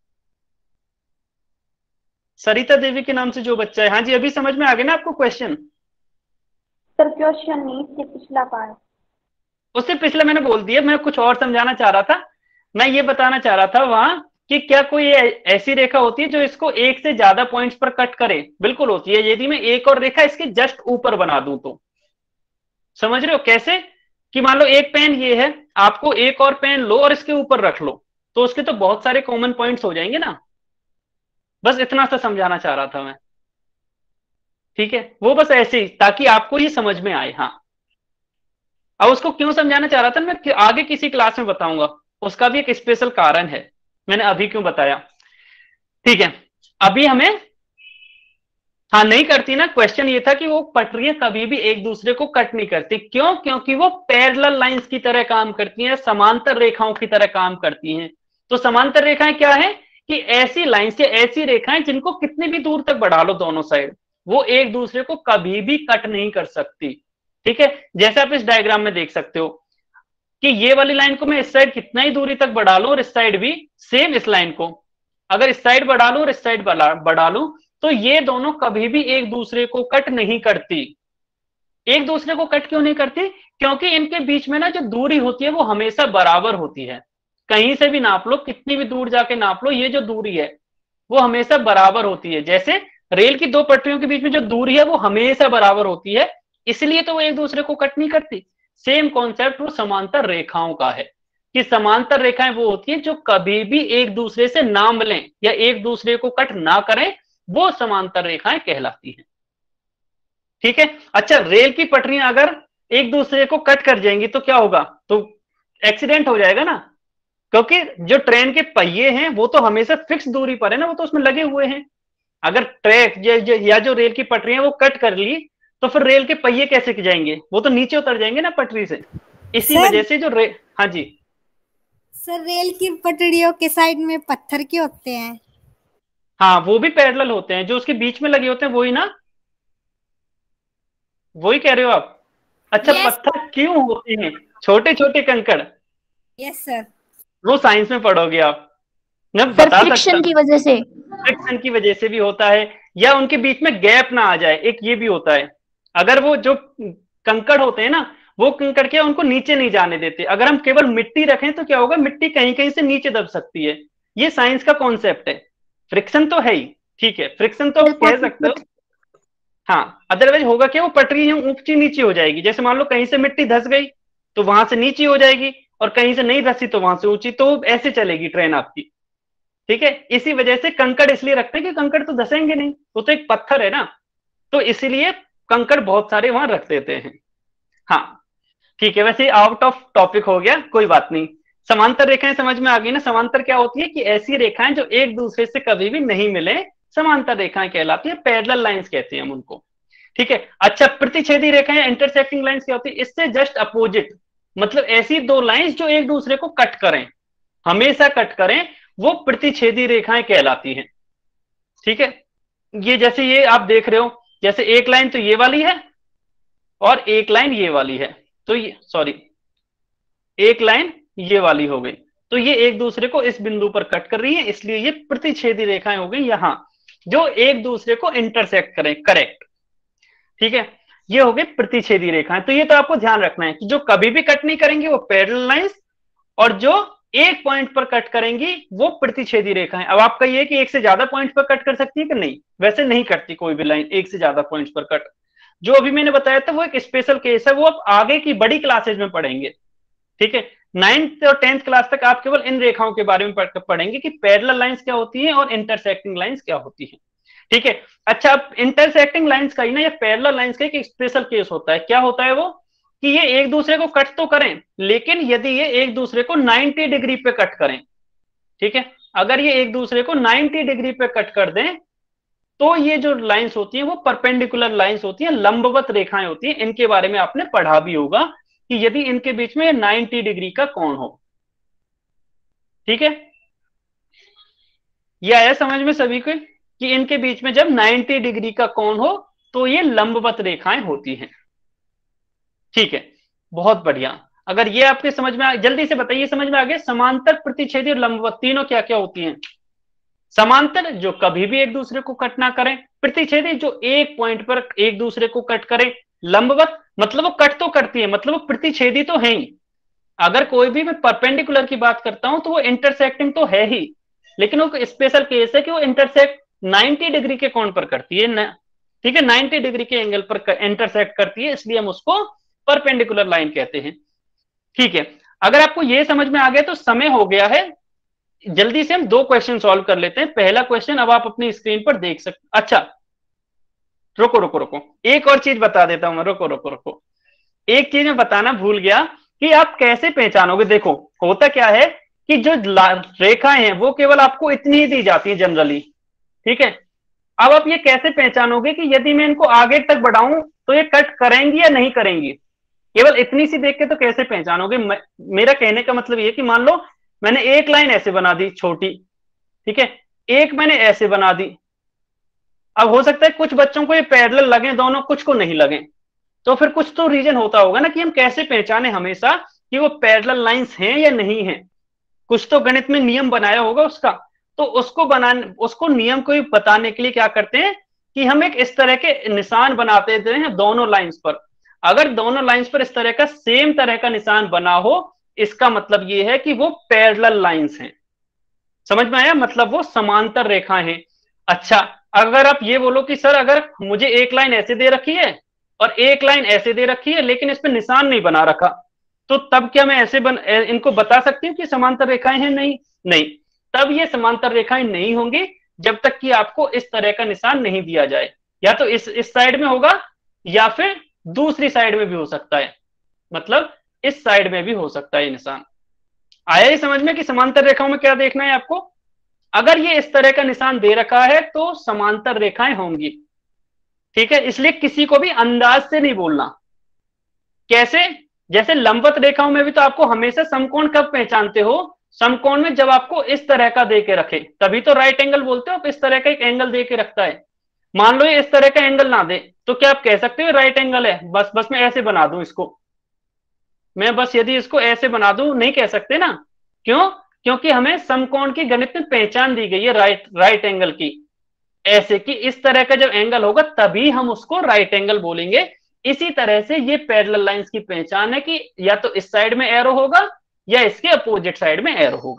सरिता देवी के नाम से जो बच्चा है, हाँ जी, अभी समझ में आ गया ना आपको क्वेश्चन? सर क्वेश्चन नहीं, इससे पिछला पार्ट। उससे पिछले मैंने बोल दिया, मैं कुछ और समझाना चाह रहा था। मैं ये बताना चाह रहा था वहां कि क्या कोई ऐसी रेखा होती है जो इसको एक से ज्यादा पॉइंट्स पर कट करे? बिल्कुल होती है। यदि मैं एक और रेखा इसके जस्ट ऊपर बना दूं तो, समझ रहे हो कैसे? कि मान लो एक पेन ये है, आपको एक और पेन लो और इसके ऊपर रख लो, तो उसके तो बहुत सारे कॉमन पॉइंट्स हो जाएंगे ना। बस इतना सा समझाना चाह रहा था मैं, ठीक है? वो बस ऐसे ही, ताकि आपको ये समझ में आए। हाँ, अब उसको क्यों समझाना चाह रहा था मैं आगे किसी क्लास में बताऊंगा, उसका भी एक स्पेशल कारण है, मैंने अभी क्यों बताया। ठीक है, अभी हमें, हाँ नहीं करती ना, क्वेश्चन ये था कि वो पटरियां कभी भी एक दूसरे को कट नहीं करती। क्यों? क्योंकि वो पैरेलल लाइंस की तरह काम करती हैं, समांतर रेखाओं की तरह काम करती हैं। तो समांतर रेखाएं क्या है कि ऐसी लाइंस या ऐसी रेखाएं जिनको कितनी भी दूर तक बढ़ा लो दोनों साइड, वो एक दूसरे को कभी भी कट नहीं कर सकती। ठीक है, जैसे आप इस डायग्राम में देख सकते हो कि ये वाली लाइन को मैं इस साइड कितना ही दूरी तक बढ़ा लूं और इस साइड भी सेम, इस लाइन को अगर इस साइड बढ़ा लूं और इस साइड बढ़ा लूं, तो ये दोनों कभी भी एक दूसरे को कट नहीं करती। एक दूसरे को कट क्यों नहीं करती? क्योंकि इनके बीच में ना जो दूरी होती है वो हमेशा बराबर होती है। कहीं से भी नाप लो, कितनी भी दूर जाके नाप लो, ये जो दूरी है वो हमेशा बराबर होती है। जैसे रेल की दो पटरियों के बीच में जो दूरी है वो हमेशा बराबर होती है, इसलिए तो वो एक दूसरे को कट नहीं करती। सेम कॉन्सेप्ट वो समांतर रेखाओं का है कि समांतर रेखाएं वो होती हैं जो कभी भी एक दूसरे से ना मिलें या एक दूसरे को कट ना करें, वो समांतर रेखाएं कहलाती हैं। ठीक है, अच्छा, रेल की पटरियां अगर एक दूसरे को कट कर जाएंगी तो क्या होगा? तो एक्सीडेंट हो जाएगा ना, क्योंकि जो ट्रेन के पहिए हैं वो तो हमेशा फिक्स दूरी पर है ना, वो तो उसमें लगे हुए हैं। अगर ट्रैक या जो रेल की पटरियां वो कट कर ली तो फिर रेल के पहिए कैसे जाएंगे? वो तो नीचे उतर जाएंगे ना पटरी से। इसी वजह से जो रेल, हाँ जी सर, रेल की पटरियों के साइड में पत्थर क्यों होते हैं? हाँ, वो भी पैरेलल होते हैं, जो उसके बीच में लगे होते हैं वही ना, वही कह रहे हो आप? अच्छा, yes. पत्थर क्यों होते हैं? छोटे छोटे कंकड़। Yes sir. वो साइंस में पढ़ोगे आप, मैं सर बता फ्रिक्शन सकता की वजह से। फ्रिक्शन की वजह से भी होता है, या उनके बीच में गैप ना आ जाए, एक ये भी होता है। अगर वो जो कंकड़ होते हैं ना, वो कंकड़ क्या उनको नीचे नहीं जाने देते। अगर हम केवल मिट्टी रखें तो क्या होगा, मिट्टी कहीं कहीं से नीचे दब सकती है। ये साइंस का कॉन्सेप्ट है। फ्रिक्शन तो है ही, ठीक है, फ्रिक्शन तो आप कह सकते हो। हाँ, अदरवाइज होगा क्या, वो पटरी ऊंची नीचे हो जाएगी। जैसे मान लो कहीं से मिट्टी धस गई तो वहां से नीचे हो जाएगी, और कहीं से नहीं धसी तो वहां से ऊंची, तो ऐसे चलेगी ट्रेन आपकी। ठीक है, इसी वजह से कंकड़ इसलिए रखते हैं कि कंकड़ तो धसेंगे नहीं, वो तो एक पत्थर है ना, तो इसीलिए कंकड़ बहुत सारे वहां रख देते हैं। हाँ ठीक है, वैसे आउट ऑफ टॉपिक हो गया, कोई बात नहीं। समांतर रेखाएं समझ में आ गई ना? समांतर क्या होती है कि ऐसी रेखाएं जो एक दूसरे से कभी भी नहीं मिले, समांतर रेखाएं कहलाती है, पैरेलल लाइंस कहते हैं हम उनको। ठीक है, अच्छा, प्रतिच्छेदी रेखाएं इंटरसेक्टिंग लाइंस क्या होती है? इससे जस्ट अपोजिट, मतलब ऐसी दो लाइंस जो एक दूसरे को कट करें, हमेशा कट करें, वो प्रतिच्छेदी रेखाएं कहलाती हैं। ठीक है, ये जैसे ये आप देख रहे हो, जैसे एक लाइन तो ये वाली है और एक लाइन ये वाली है, तो ये सॉरी एक लाइन ये वाली हो गई, तो ये एक दूसरे को इस बिंदु पर कट कर रही है, इसलिए ये प्रतिच्छेदी रेखाएं हो गई यहां, जो एक दूसरे को इंटरसेक्ट करें। करेक्ट, ठीक है, ये हो गई प्रतिच्छेदी रेखाएं। तो ये तो आपको ध्यान रखना है कि जो कभी भी कट नहीं करेंगी वो पैरेलल लाइंस, और जो एक पॉइंट पर कट करेंगी वो प्रतिच्छेदी रेखाएं। अब आपका ये कि एक से ज्यादा पॉइंट पर कट कर सकती है कि नहीं? वैसे नहीं करती कोई भी लाइन एक से ज्यादा पॉइंट्स पर कट। जो अभी मैंने बताया था वो एक स्पेशल केस है, वो आप आगे की बड़ी क्लासेज में पढ़ेंगे। ठीक है, नाइन्थ और टेंथ क्लास तक आप केवल इन रेखाओं के बारे में पढ़ेंगे कि पैरेलल लाइंस क्या होती है और इंटरसेक्टिंग लाइंस क्या होती है। ठीक है, अच्छा, अब इंटरसेक्टिंग लाइंस का ही ना या पैरेलल लाइंस का एक स्पेशल केस होता है। क्या होता है वो? कि ये एक दूसरे को कट तो करें, लेकिन यदि ये एक दूसरे को नब्बे डिग्री पे कट करें, ठीक है, अगर ये एक दूसरे को नब्बे डिग्री पे कट कर दें, तो ये जो लाइंस होती हैं वो परपेंडिकुलर लाइंस होती हैं, लंबवत रेखाएं होती हैं। इनके बारे में आपने पढ़ा भी होगा कि यदि इनके बीच में नब्बे डिग्री का कोण हो। ठीक है, ये आया समझ में सभी को कि इनके बीच में जब नब्बे डिग्री का कोण हो तो ये लंबवत रेखाएं होती हैं। ठीक है, बहुत बढ़िया। अगर ये आपके समझ में आ, जल्दी से बताइए, समझ में आ गया? समांतर, प्रतिच्छेदी और लंबवत तीनों क्या क्या होती हैं? समांतर जो कभी भी एक दूसरे को कट ना करें, प्रतिच्छेदी जो एक पॉइंट पर एक दूसरे को कट करे, लंबवत मतलब वो कट तो करती है, मतलब वो प्रतिच्छेदी तो है ही, अगर कोई भी मैं परपेंडिकुलर की बात करता हूं तो वो इंटरसेक्टिंग तो है ही, लेकिन वो स्पेशल केस है कि वो इंटरसेक्ट नाइंटी डिग्री के कोण पर करती है न, ठीक है, नाइंटी डिग्री के एंगल पर इंटरसेक्ट करती है, इसलिए हम उसको परपेंडिकुलर लाइन कहते हैं। ठीक है, अगर आपको ये समझ में आ गया तो समय हो गया है, जल्दी से हम दो क्वेश्चन सॉल्व कर लेते हैं। पहला क्वेश्चन अब आप अपनी स्क्रीन पर देख सकते, अच्छा रुको रुको रुको एक और चीज बता देता हूं मैं, रुको रुको रुको एक चीज मैं बताना भूल गया कि आप कैसे पहचानोगे। देखो होता क्या है कि जो रेखाएं हैं वो केवल आपको इतनी ही दी जाती है जनरली, ठीक है। अब आप ये कैसे पहचानोगे कि यदि मैं इनको आगे तक बढ़ाऊं तो ये कट करेंगी या नहीं करेंगी, केवल इतनी सी देख के तो कैसे पहचानोगे। मेरा कहने का मतलब ये कि मान लो मैंने एक लाइन ऐसे बना दी छोटी, ठीक है, एक मैंने ऐसे बना दी। अब हो सकता है कुछ बच्चों को ये पैरेलल लगे दोनों, कुछ को नहीं लगे, तो फिर कुछ तो रीजन होता होगा ना कि हम कैसे पहचाने हमेशा कि वो पैरेलल लाइंस हैं या नहीं है। कुछ तो गणित में नियम बनाया होगा उसका, तो उसको बनाने उसको नियम को बताने के लिए क्या करते हैं कि हम एक इस तरह के निशान बनाते हैं दोनों लाइंस पर। अगर दोनों लाइंस पर इस तरह का सेम तरह का निशान बना हो, इसका मतलब ये है कि वो पैरेलल लाइंस हैं। समझ में आया, मतलब वो समांतर रेखाएं हैं। अच्छा, अगर आप ये बोलो कि सर अगर मुझे एक लाइन ऐसे दे रखी है और एक लाइन ऐसे दे रखी है लेकिन इस पर निशान नहीं बना रखा, तो तब क्या मैं ऐसे बन इनको बता सकती हूँ कि समांतर रेखाएं हैं? नहीं नहीं, तब ये समांतर रेखाएं नहीं होंगी जब तक कि आपको इस तरह का निशान नहीं दिया जाए। या तो इस इस साइड में होगा या फिर दूसरी साइड में भी हो सकता है, मतलब इस साइड में भी हो सकता है निशान। आया ही समझ में कि समांतर रेखाओं में क्या देखना है आपको? अगर ये इस तरह का निशान दे रखा है तो समांतर रेखाएं होंगी, ठीक है। इसलिए किसी को भी अंदाज से नहीं बोलना। कैसे? जैसे लंबवत रेखाओं में भी तो आपको हमेशा समकोण कब पहचानते हो? समकोण में जब आपको इस तरह का दे के रखे, तभी तो राइट एंगल बोलते हो। इस तरह का एक एंगल दे के रखता है, मान लो ये इस तरह का एंगल ना दे तो क्या आप कह सकते हो राइट एंगल है? बस बस मैं ऐसे बना दूं इसको, मैं बस यदि इसको ऐसे बना दूं, नहीं कह सकते ना। क्यों? क्योंकि हमें समकोण की गणित में पहचान दी गई है राइट राइट एंगल की, ऐसे कि इस तरह का जब एंगल होगा तभी हम उसको राइट एंगल बोलेंगे। इसी तरह से ये पैरेलल लाइंस की पहचान है कि या तो इस साइड में एरो होगा या इसके अपोजिट साइड में एरो होगा,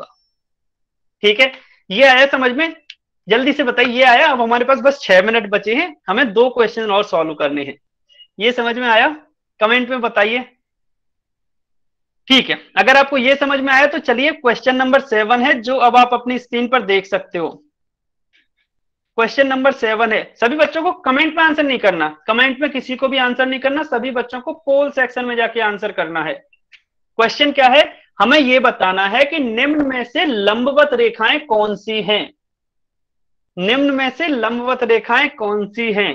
ठीक है। ये आया समझ में? जल्दी से बताइए, ये आया? अब हमारे पास बस छह मिनट बचे हैं, हमें दो क्वेश्चन और सॉल्व करने हैं। ये समझ में आया? कमेंट में बताइए। ठीक है, अगर आपको ये समझ में आया तो चलिए क्वेश्चन नंबर सेवन है जो अब आप अपनी स्क्रीन पर देख सकते हो। क्वेश्चन नंबर सेवन है, सभी बच्चों को कमेंट में आंसर नहीं करना, कमेंट में किसी को भी आंसर नहीं करना, सभी बच्चों को पोल सेक्शन में जाके आंसर करना है। क्वेश्चन क्या है? हमें यह बताना है कि निम्न में से लंबवत रेखाएं कौन सी हैं। निम्न में से लंबवत रेखाएं कौन सी हैं?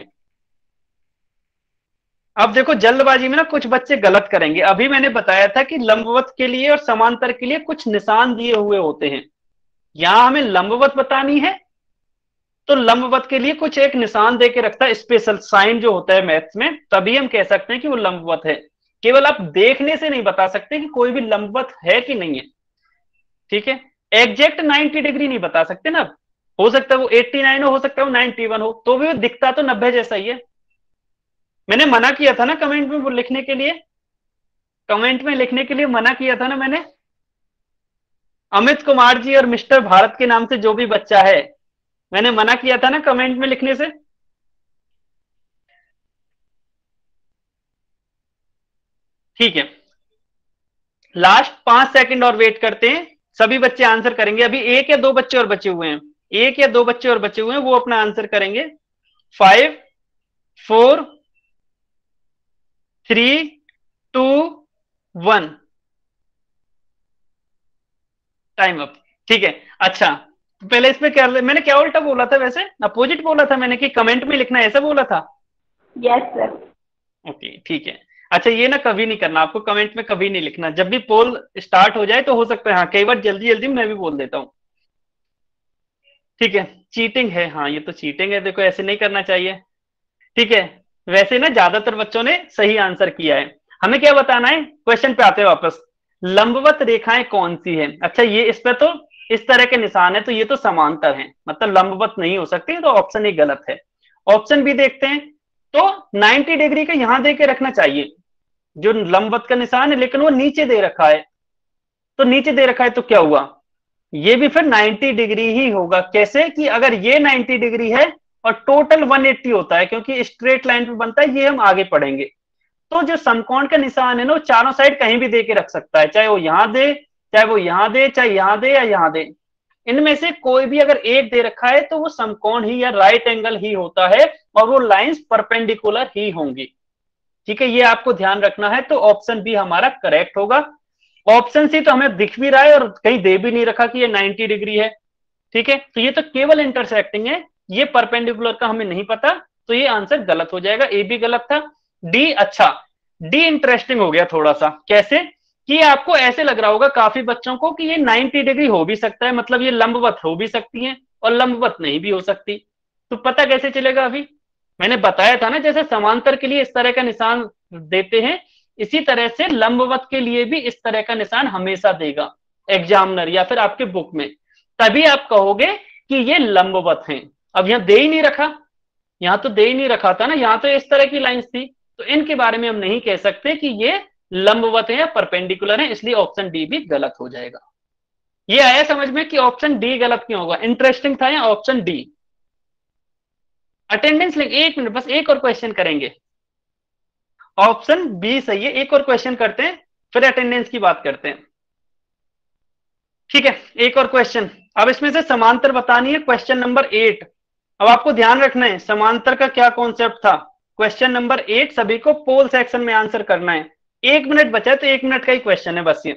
अब देखो जल्दबाजी में ना कुछ बच्चे गलत करेंगे। अभी मैंने बताया था कि लंबवत के लिए और समांतर के लिए कुछ निशान दिए हुए होते हैं। यहां हमें लंबवत बतानी है तो लंबवत के लिए कुछ एक निशान दे के रखता है, स्पेशल साइन जो होता है मैथ्स में, तभी हम कह सकते हैं कि वो लंबवत है। केवल आप देखने से नहीं बता सकते कि कोई भी लंबवत है कि नहीं है, ठीक है। एग्जैक्ट नाइंटी डिग्री नहीं बता सकते ना, हो सकता है वो नवासी हो, हो सकता है वो इक्यानवे हो, तो भी वो दिखता तो नब्बे जैसा ही है। मैंने मना किया था ना कमेंट में वो लिखने के लिए, कमेंट में लिखने के लिए मना किया था ना मैंने। अमित कुमार जी और मिस्टर भारत के नाम से जो भी बच्चा है, मैंने मना किया था ना कमेंट में लिखने से। ठीक है, लास्ट पांच सेकंड और वेट करते हैं, सभी बच्चे आंसर करेंगे। अभी एक या दो बच्चे और बचे हुए हैं, एक या दो बच्चे और बचे हुए हैं, वो अपना आंसर करेंगे। Five four three two one, time up. ठीक है, अच्छा तो पहले इसमें क्या, मैंने क्या उल्टा बोला था वैसे? अपोजिट बोला था मैंने कि कमेंट में लिखना, ऐसा बोला था? Yes sir. ओके ठीक है। अच्छा ये ना कभी नहीं करना आपको, कमेंट में कभी नहीं लिखना। जब भी पोल स्टार्ट हो जाए तो हो सकता है, हाँ कई बार जल्दी जल्दी मैं भी बोल देता हूं, ठीक है। चीटिंग है, हाँ ये तो चीटिंग है, देखो ऐसे नहीं करना चाहिए, ठीक है। वैसे ना ज्यादातर बच्चों ने सही आंसर किया है। हमें क्या बताना है? क्वेश्चन पे आते हैं वापस। लंबवत रेखाएं कौन सी है? अच्छा ये इस पे तो इस तरह के निशान है तो ये तो समांतर है, मतलब लंबवत नहीं हो सकती, तो ऑप्शन ही गलत है। ऑप्शन बी देखते हैं, तो नब्बे डिग्री का यहां दे के रखना चाहिए जो लंबवत का निशान है, लेकिन वो नीचे दे रखा है, तो नीचे दे रखा है तो क्या हुआ, ये भी फिर नब्बे डिग्री ही होगा। कैसे कि अगर ये नब्बे डिग्री है और टोटल एक सौ अस्सी होता है, क्योंकि स्ट्रेट लाइन पे बनता है, ये हम आगे पढ़ेंगे। तो जो समकोण का निशान है ना, वो चारों साइड कहीं भी दे के रख सकता है, चाहे वो यहां दे, चाहे वो यहां दे, चाहे यहां दे या यहां दे। इनमें से कोई भी अगर एक दे रखा है तो वो समकोण ही या राइट एंगल ही होता है, और वो लाइंस परपेंडिकुलर ही होंगी। ठीक है, ये आपको ध्यान रखना है। तो ऑप्शन बी हमारा करेक्ट होगा। ऑप्शन सी तो हमें दिख भी रहा है और कहीं दे भी नहीं रखा कि ये नब्बे डिग्री है। ठीक है, तो ये तो केवल इंटरसेक्टिंग है, ये परपेंडिकुलर का हमें नहीं पता, तो ये आंसर गलत हो जाएगा। ए भी गलत था। डी, अच्छा डी इंटरेस्टिंग हो गया थोड़ा सा। कैसे कि आपको ऐसे लग रहा होगा काफी बच्चों को कि ये नब्बे डिग्री हो भी सकता है, मतलब ये लंबवत हो भी सकती है और लंबवत नहीं भी हो सकती। तो पता कैसे चलेगा, अभी मैंने बताया था ना, जैसे समांतर के लिए इस तरह का निशान देते हैं, इसी तरह से लंबवत के लिए भी इस तरह का निशान हमेशा देगा एग्जामिनर या फिर आपके बुक में, तभी आप कहोगे कि ये लंबवत हैं। अब यहां दे ही नहीं रखा, यहां तो दे ही नहीं रखा था ना, यहां तो इस तरह की लाइंस थी, तो इनके बारे में हम नहीं कह सकते कि ये लंबवत है या परपेंडिकुलर है, इसलिए ऑप्शन डी भी गलत हो जाएगा। ये आया समझ में कि ऑप्शन डी गलत क्यों होगा? इंटरेस्टिंग था या ऑप्शन डी? अटेंडेंस लिंक, एक मिनट बस, एक और क्वेश्चन करेंगे। ऑप्शन बी सही है, एक और क्वेश्चन करते हैं फिर अटेंडेंस की बात करते हैं। ठीक है, एक और क्वेश्चन। अब इसमें से समांतर बतानी है, क्वेश्चन नंबर एट। अब आपको ध्यान रखना है समांतर का क्या कॉन्सेप्ट था। क्वेश्चन नंबर एट सभी को पोल सेक्शन में आंसर करना है। एक मिनट बचा है तो एक मिनट का ही क्वेश्चन है बस ये।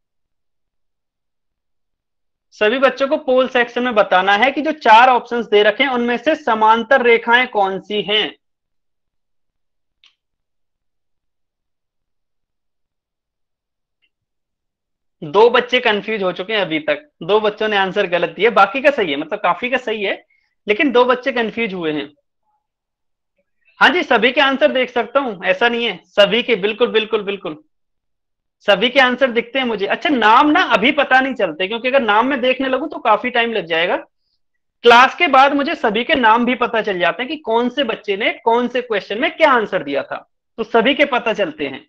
सभी बच्चों को पोल सेक्शन में बताना है कि जो चार ऑप्शंस दे रखे हैं उनमें से समांतर रेखाएं कौन सी हैं। दो बच्चे कंफ्यूज हो चुके हैं अभी तक, दो बच्चों ने आंसर गलत दिया, बाकी का सही है, मतलब काफी का सही है, लेकिन दो बच्चे कंफ्यूज हुए हैं। हाँ जी, सभी के आंसर देख सकता हूं, ऐसा नहीं है, सभी के, बिल्कुल बिल्कुल बिल्कुल सभी के आंसर दिखते हैं मुझे। अच्छा, नाम ना अभी पता नहीं चलते, क्योंकि अगर नाम में देखने लगूं तो काफी टाइम लग जाएगा। क्लास के बाद मुझे सभी के नाम भी पता चल जाते हैं कि कौन से बच्चे ने कौन से क्वेश्चन में क्या आंसर दिया था, तो सभी के पता चलते हैं।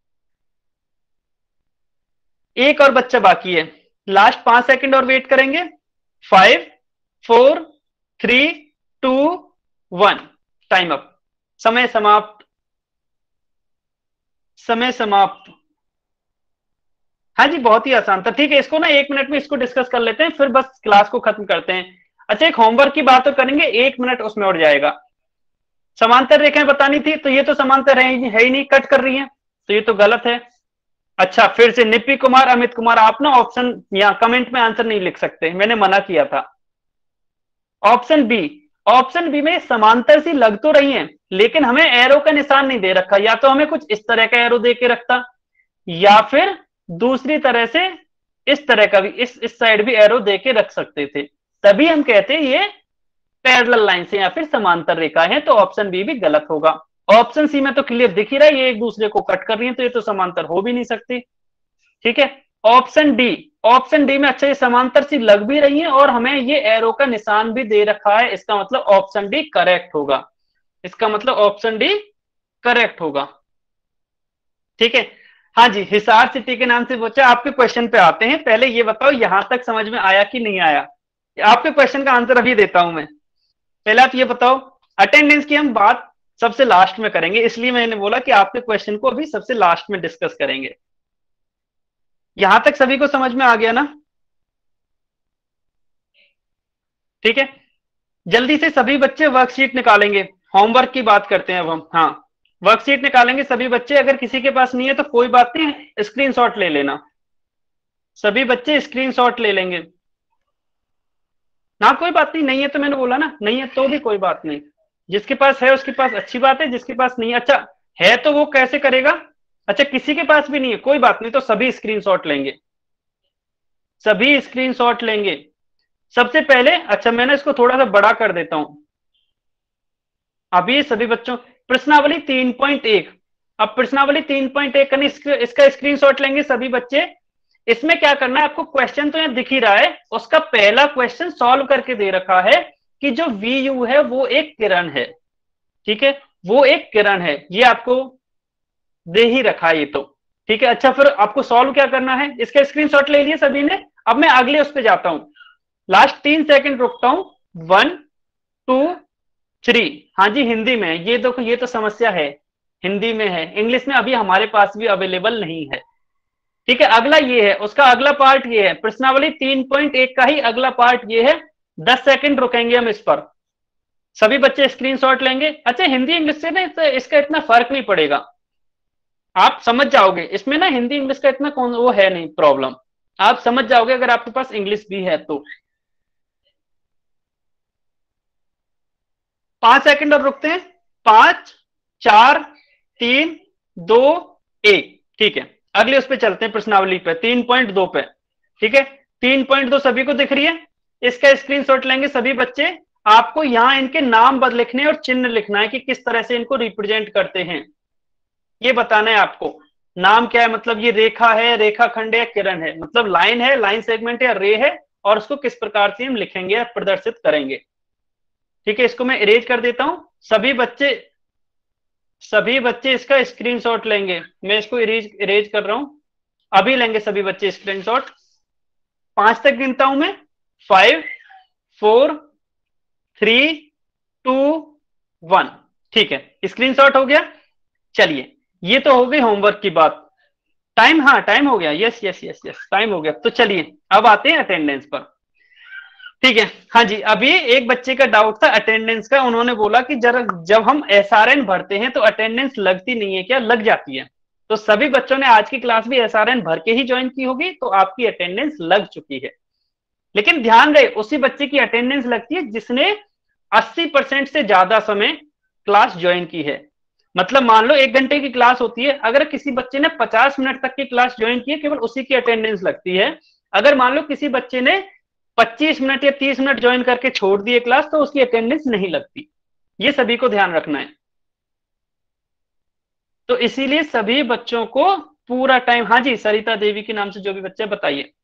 एक और बच्चा बाकी है, लास्ट पांच सेकंड और वेट करेंगे। Five, four, three, two, one, time up, समय समाप्त, समय समाप्त। हाँ जी, बहुत ही आसान था। ठीक है, इसको ना एक मिनट में इसको डिस्कस कर लेते हैं, फिर बस क्लास को खत्म करते हैं। अच्छा, एक होमवर्क की बात तो करेंगे, एक मिनट उसमें उड़ जाएगा। समांतर रेखाएं बतानी थी, तो ये तो समांतर है ही, है ही नहीं, कट कर रही है, तो ये तो गलत है। अच्छा, फिर से निपी कुमार, अमित कुमार, आप ना ऑप्शन या कमेंट में आंसर नहीं लिख सकते, मैंने मना किया था। ऑप्शन बी, ऑप्शन बी में समांतर सी लग तो रही है, लेकिन हमें एरो का निशान नहीं दे रखा, या तो हमें कुछ इस तरह का एरो दे के रखता, या फिर दूसरी तरह से इस तरह का भी, इस इस साइड भी एरो दे के रख सकते थे, तभी हम कहते हैं ये पैरेलल लाइन से या फिर समांतर रेखा है। तो ऑप्शन बी भी गलत होगा। ऑप्शन सी में तो क्लियर दिख ही रहा है, ये एक दूसरे को कट कर रही है, तो ये तो समांतर हो भी नहीं सकती। ठीक है, ऑप्शन डी, ऑप्शन डी में अच्छा ये समांतर सी लग भी रही है और हमें ये एरो का निशान भी दे रखा है, इसका मतलब ऑप्शन डी करेक्ट होगा, इसका मतलब ऑप्शन डी करेक्ट होगा। ठीक है, हाँ जी, हिसार सिटी के नाम से पूछा। आपके क्वेश्चन पे आते हैं, पहले ये बताओ यहां तक समझ में आया कि नहीं आया। आपके क्वेश्चन का आंसर अभी देता हूं मैं, पहले आप ये बताओ। अटेंडेंस की हम बात सबसे लास्ट में करेंगे, इसलिए मैंने बोला कि आपके क्वेश्चन को अभी सबसे लास्ट में डिस्कस करेंगे। यहां तक सभी को समझ में आ गया ना? ठीक है, जल्दी से सभी बच्चे वर्कशीट निकालेंगे, होमवर्क की बात करते हैं अब हम। हाँ, वर्कशीट निकालेंगे सभी बच्चे, अगर किसी के पास नहीं है तो कोई बात नहीं, स्क्रीनशॉट ले लेना, सभी बच्चे स्क्रीनशॉट ले लेंगे ना, कोई बात नहीं, नहीं है तो मैंने बोला ना, नहीं है तो भी कोई बात नहीं, जिसके पास है उसके पास अच्छी बात है, जिसके पास नहीं है, अच्छा है तो वो कैसे करेगा। अच्छा, किसी के पास भी नहीं है कोई बात नहीं, तो सभी स्क्रीनशॉट लेंगे, सभी स्क्रीनशॉट लेंगे। सबसे पहले, अच्छा मैंने इसको थोड़ा सा बड़ा कर देता हूं, अभी सभी बच्चों प्रश्नावली तीन पॉइंट एक, अब प्रश्नावली तीन पॉइंट एक करनी, इसका स्क्रीनशॉट लेंगे सभी बच्चे। इसमें क्या करना है आपको, क्वेश्चन तो यहां दिख ही रहा है, उसका पहला क्वेश्चन सॉल्व करके दे रखा है कि जो वी यू है वो एक किरण है। ठीक है, वो एक किरण है, ये आपको दे ही रखा है ये तो। ठीक है, अच्छा फिर आपको सॉल्व क्या करना है, इसका स्क्रीनशॉट ले लिए सभी ने। अब मैं अगले उस पर जाता हूं, लास्ट तीन सेकंड रुकता हूं, वन टू थ्री। हाँ जी हिंदी में, ये देखो ये तो समस्या है, हिंदी में है, इंग्लिश में अभी हमारे पास भी अवेलेबल नहीं है। ठीक है, अगला ये है, उसका अगला पार्ट ये है, प्रश्नावली तीन पॉइंट एक का ही अगला पार्ट ये है। दस सेकंड रुकेंगे हम इस पर, सभी बच्चे स्क्रीनशॉट लेंगे। अच्छा हिंदी इंग्लिश से ना इसका इतना फर्क नहीं पड़ेगा, आप समझ जाओगे इसमें ना, हिंदी इंग्लिश का इतना कौन वो है नहीं प्रॉब्लम, आप समझ जाओगे अगर आपके पास इंग्लिश भी है तो। पांच सेकंड और रुकते हैं, पांच चार तीन दो एक। ठीक है, अगले उस पे चलते हैं, प्रश्नावली पे तीन पॉइंट दो पे। ठीक है, तीन पॉइंट दो सभी को दिख रही है, इसका स्क्रीनशॉट लेंगे सभी बच्चे। आपको यहां इनके नाम बद लिखने और चिन्ह लिखना है कि किस तरह से इनको रिप्रेजेंट करते हैं, ये बताना है आपको। नाम क्या है, मतलब ये रेखा है, रेखाखंड है, किरण है, मतलब लाइन है, लाइन सेगमेंट है, रे है, और उसको किस प्रकार से हम लिखेंगे या प्रदर्शित करेंगे। ठीक है, इसको मैं इरेज कर देता हूं, सभी बच्चे सभी बच्चे इसका स्क्रीनशॉट लेंगे। मैं इसको इरेज इरेज कर रहा हूं, अभी लेंगे सभी बच्चे स्क्रीनशॉट। पांच तक गिनता हूं मैं, five four three two one. ठीक है, स्क्रीनशॉट हो गया। चलिए ये तो हो गई होमवर्क की बात। टाइम, हाँ टाइम हो गया, yes yes yes yes time हो गया। तो चलिए अब आते हैं अटेंडेंस पर। ठीक है, हाँ जी, अभी एक बच्चे का डाउट था अटेंडेंस का, उन्होंने बोला कि जरा जब हम एसआरएन भरते हैं तो अटेंडेंस लगती नहीं है क्या, लग जाती है। तो सभी बच्चों ने आज की क्लास भी एसआरएन भर के ही ज्वाइन की होगी, तो आपकी अटेंडेंस लग चुकी है। लेकिन ध्यान रहे, उसी बच्चे की अटेंडेंस लगती है जिसने अस्सी परसेंट से ज्यादा समय क्लास ज्वाइन की है। मतलब मान लो एक घंटे की क्लास होती है, अगर किसी बच्चे ने पचास मिनट तक की क्लास ज्वाइन की है, केवल उसी की अटेंडेंस लगती है। अगर मान लो किसी बच्चे ने पच्चीस मिनट या तीस मिनट ज्वाइन करके छोड़ दिए क्लास, तो उसकी अटेंडेंस नहीं लगती। ये सभी को ध्यान रखना है। तो इसीलिए सभी बच्चों को पूरा टाइम, हाँ जी सरिता देवी के नाम से जो भी बच्चे, बताइए।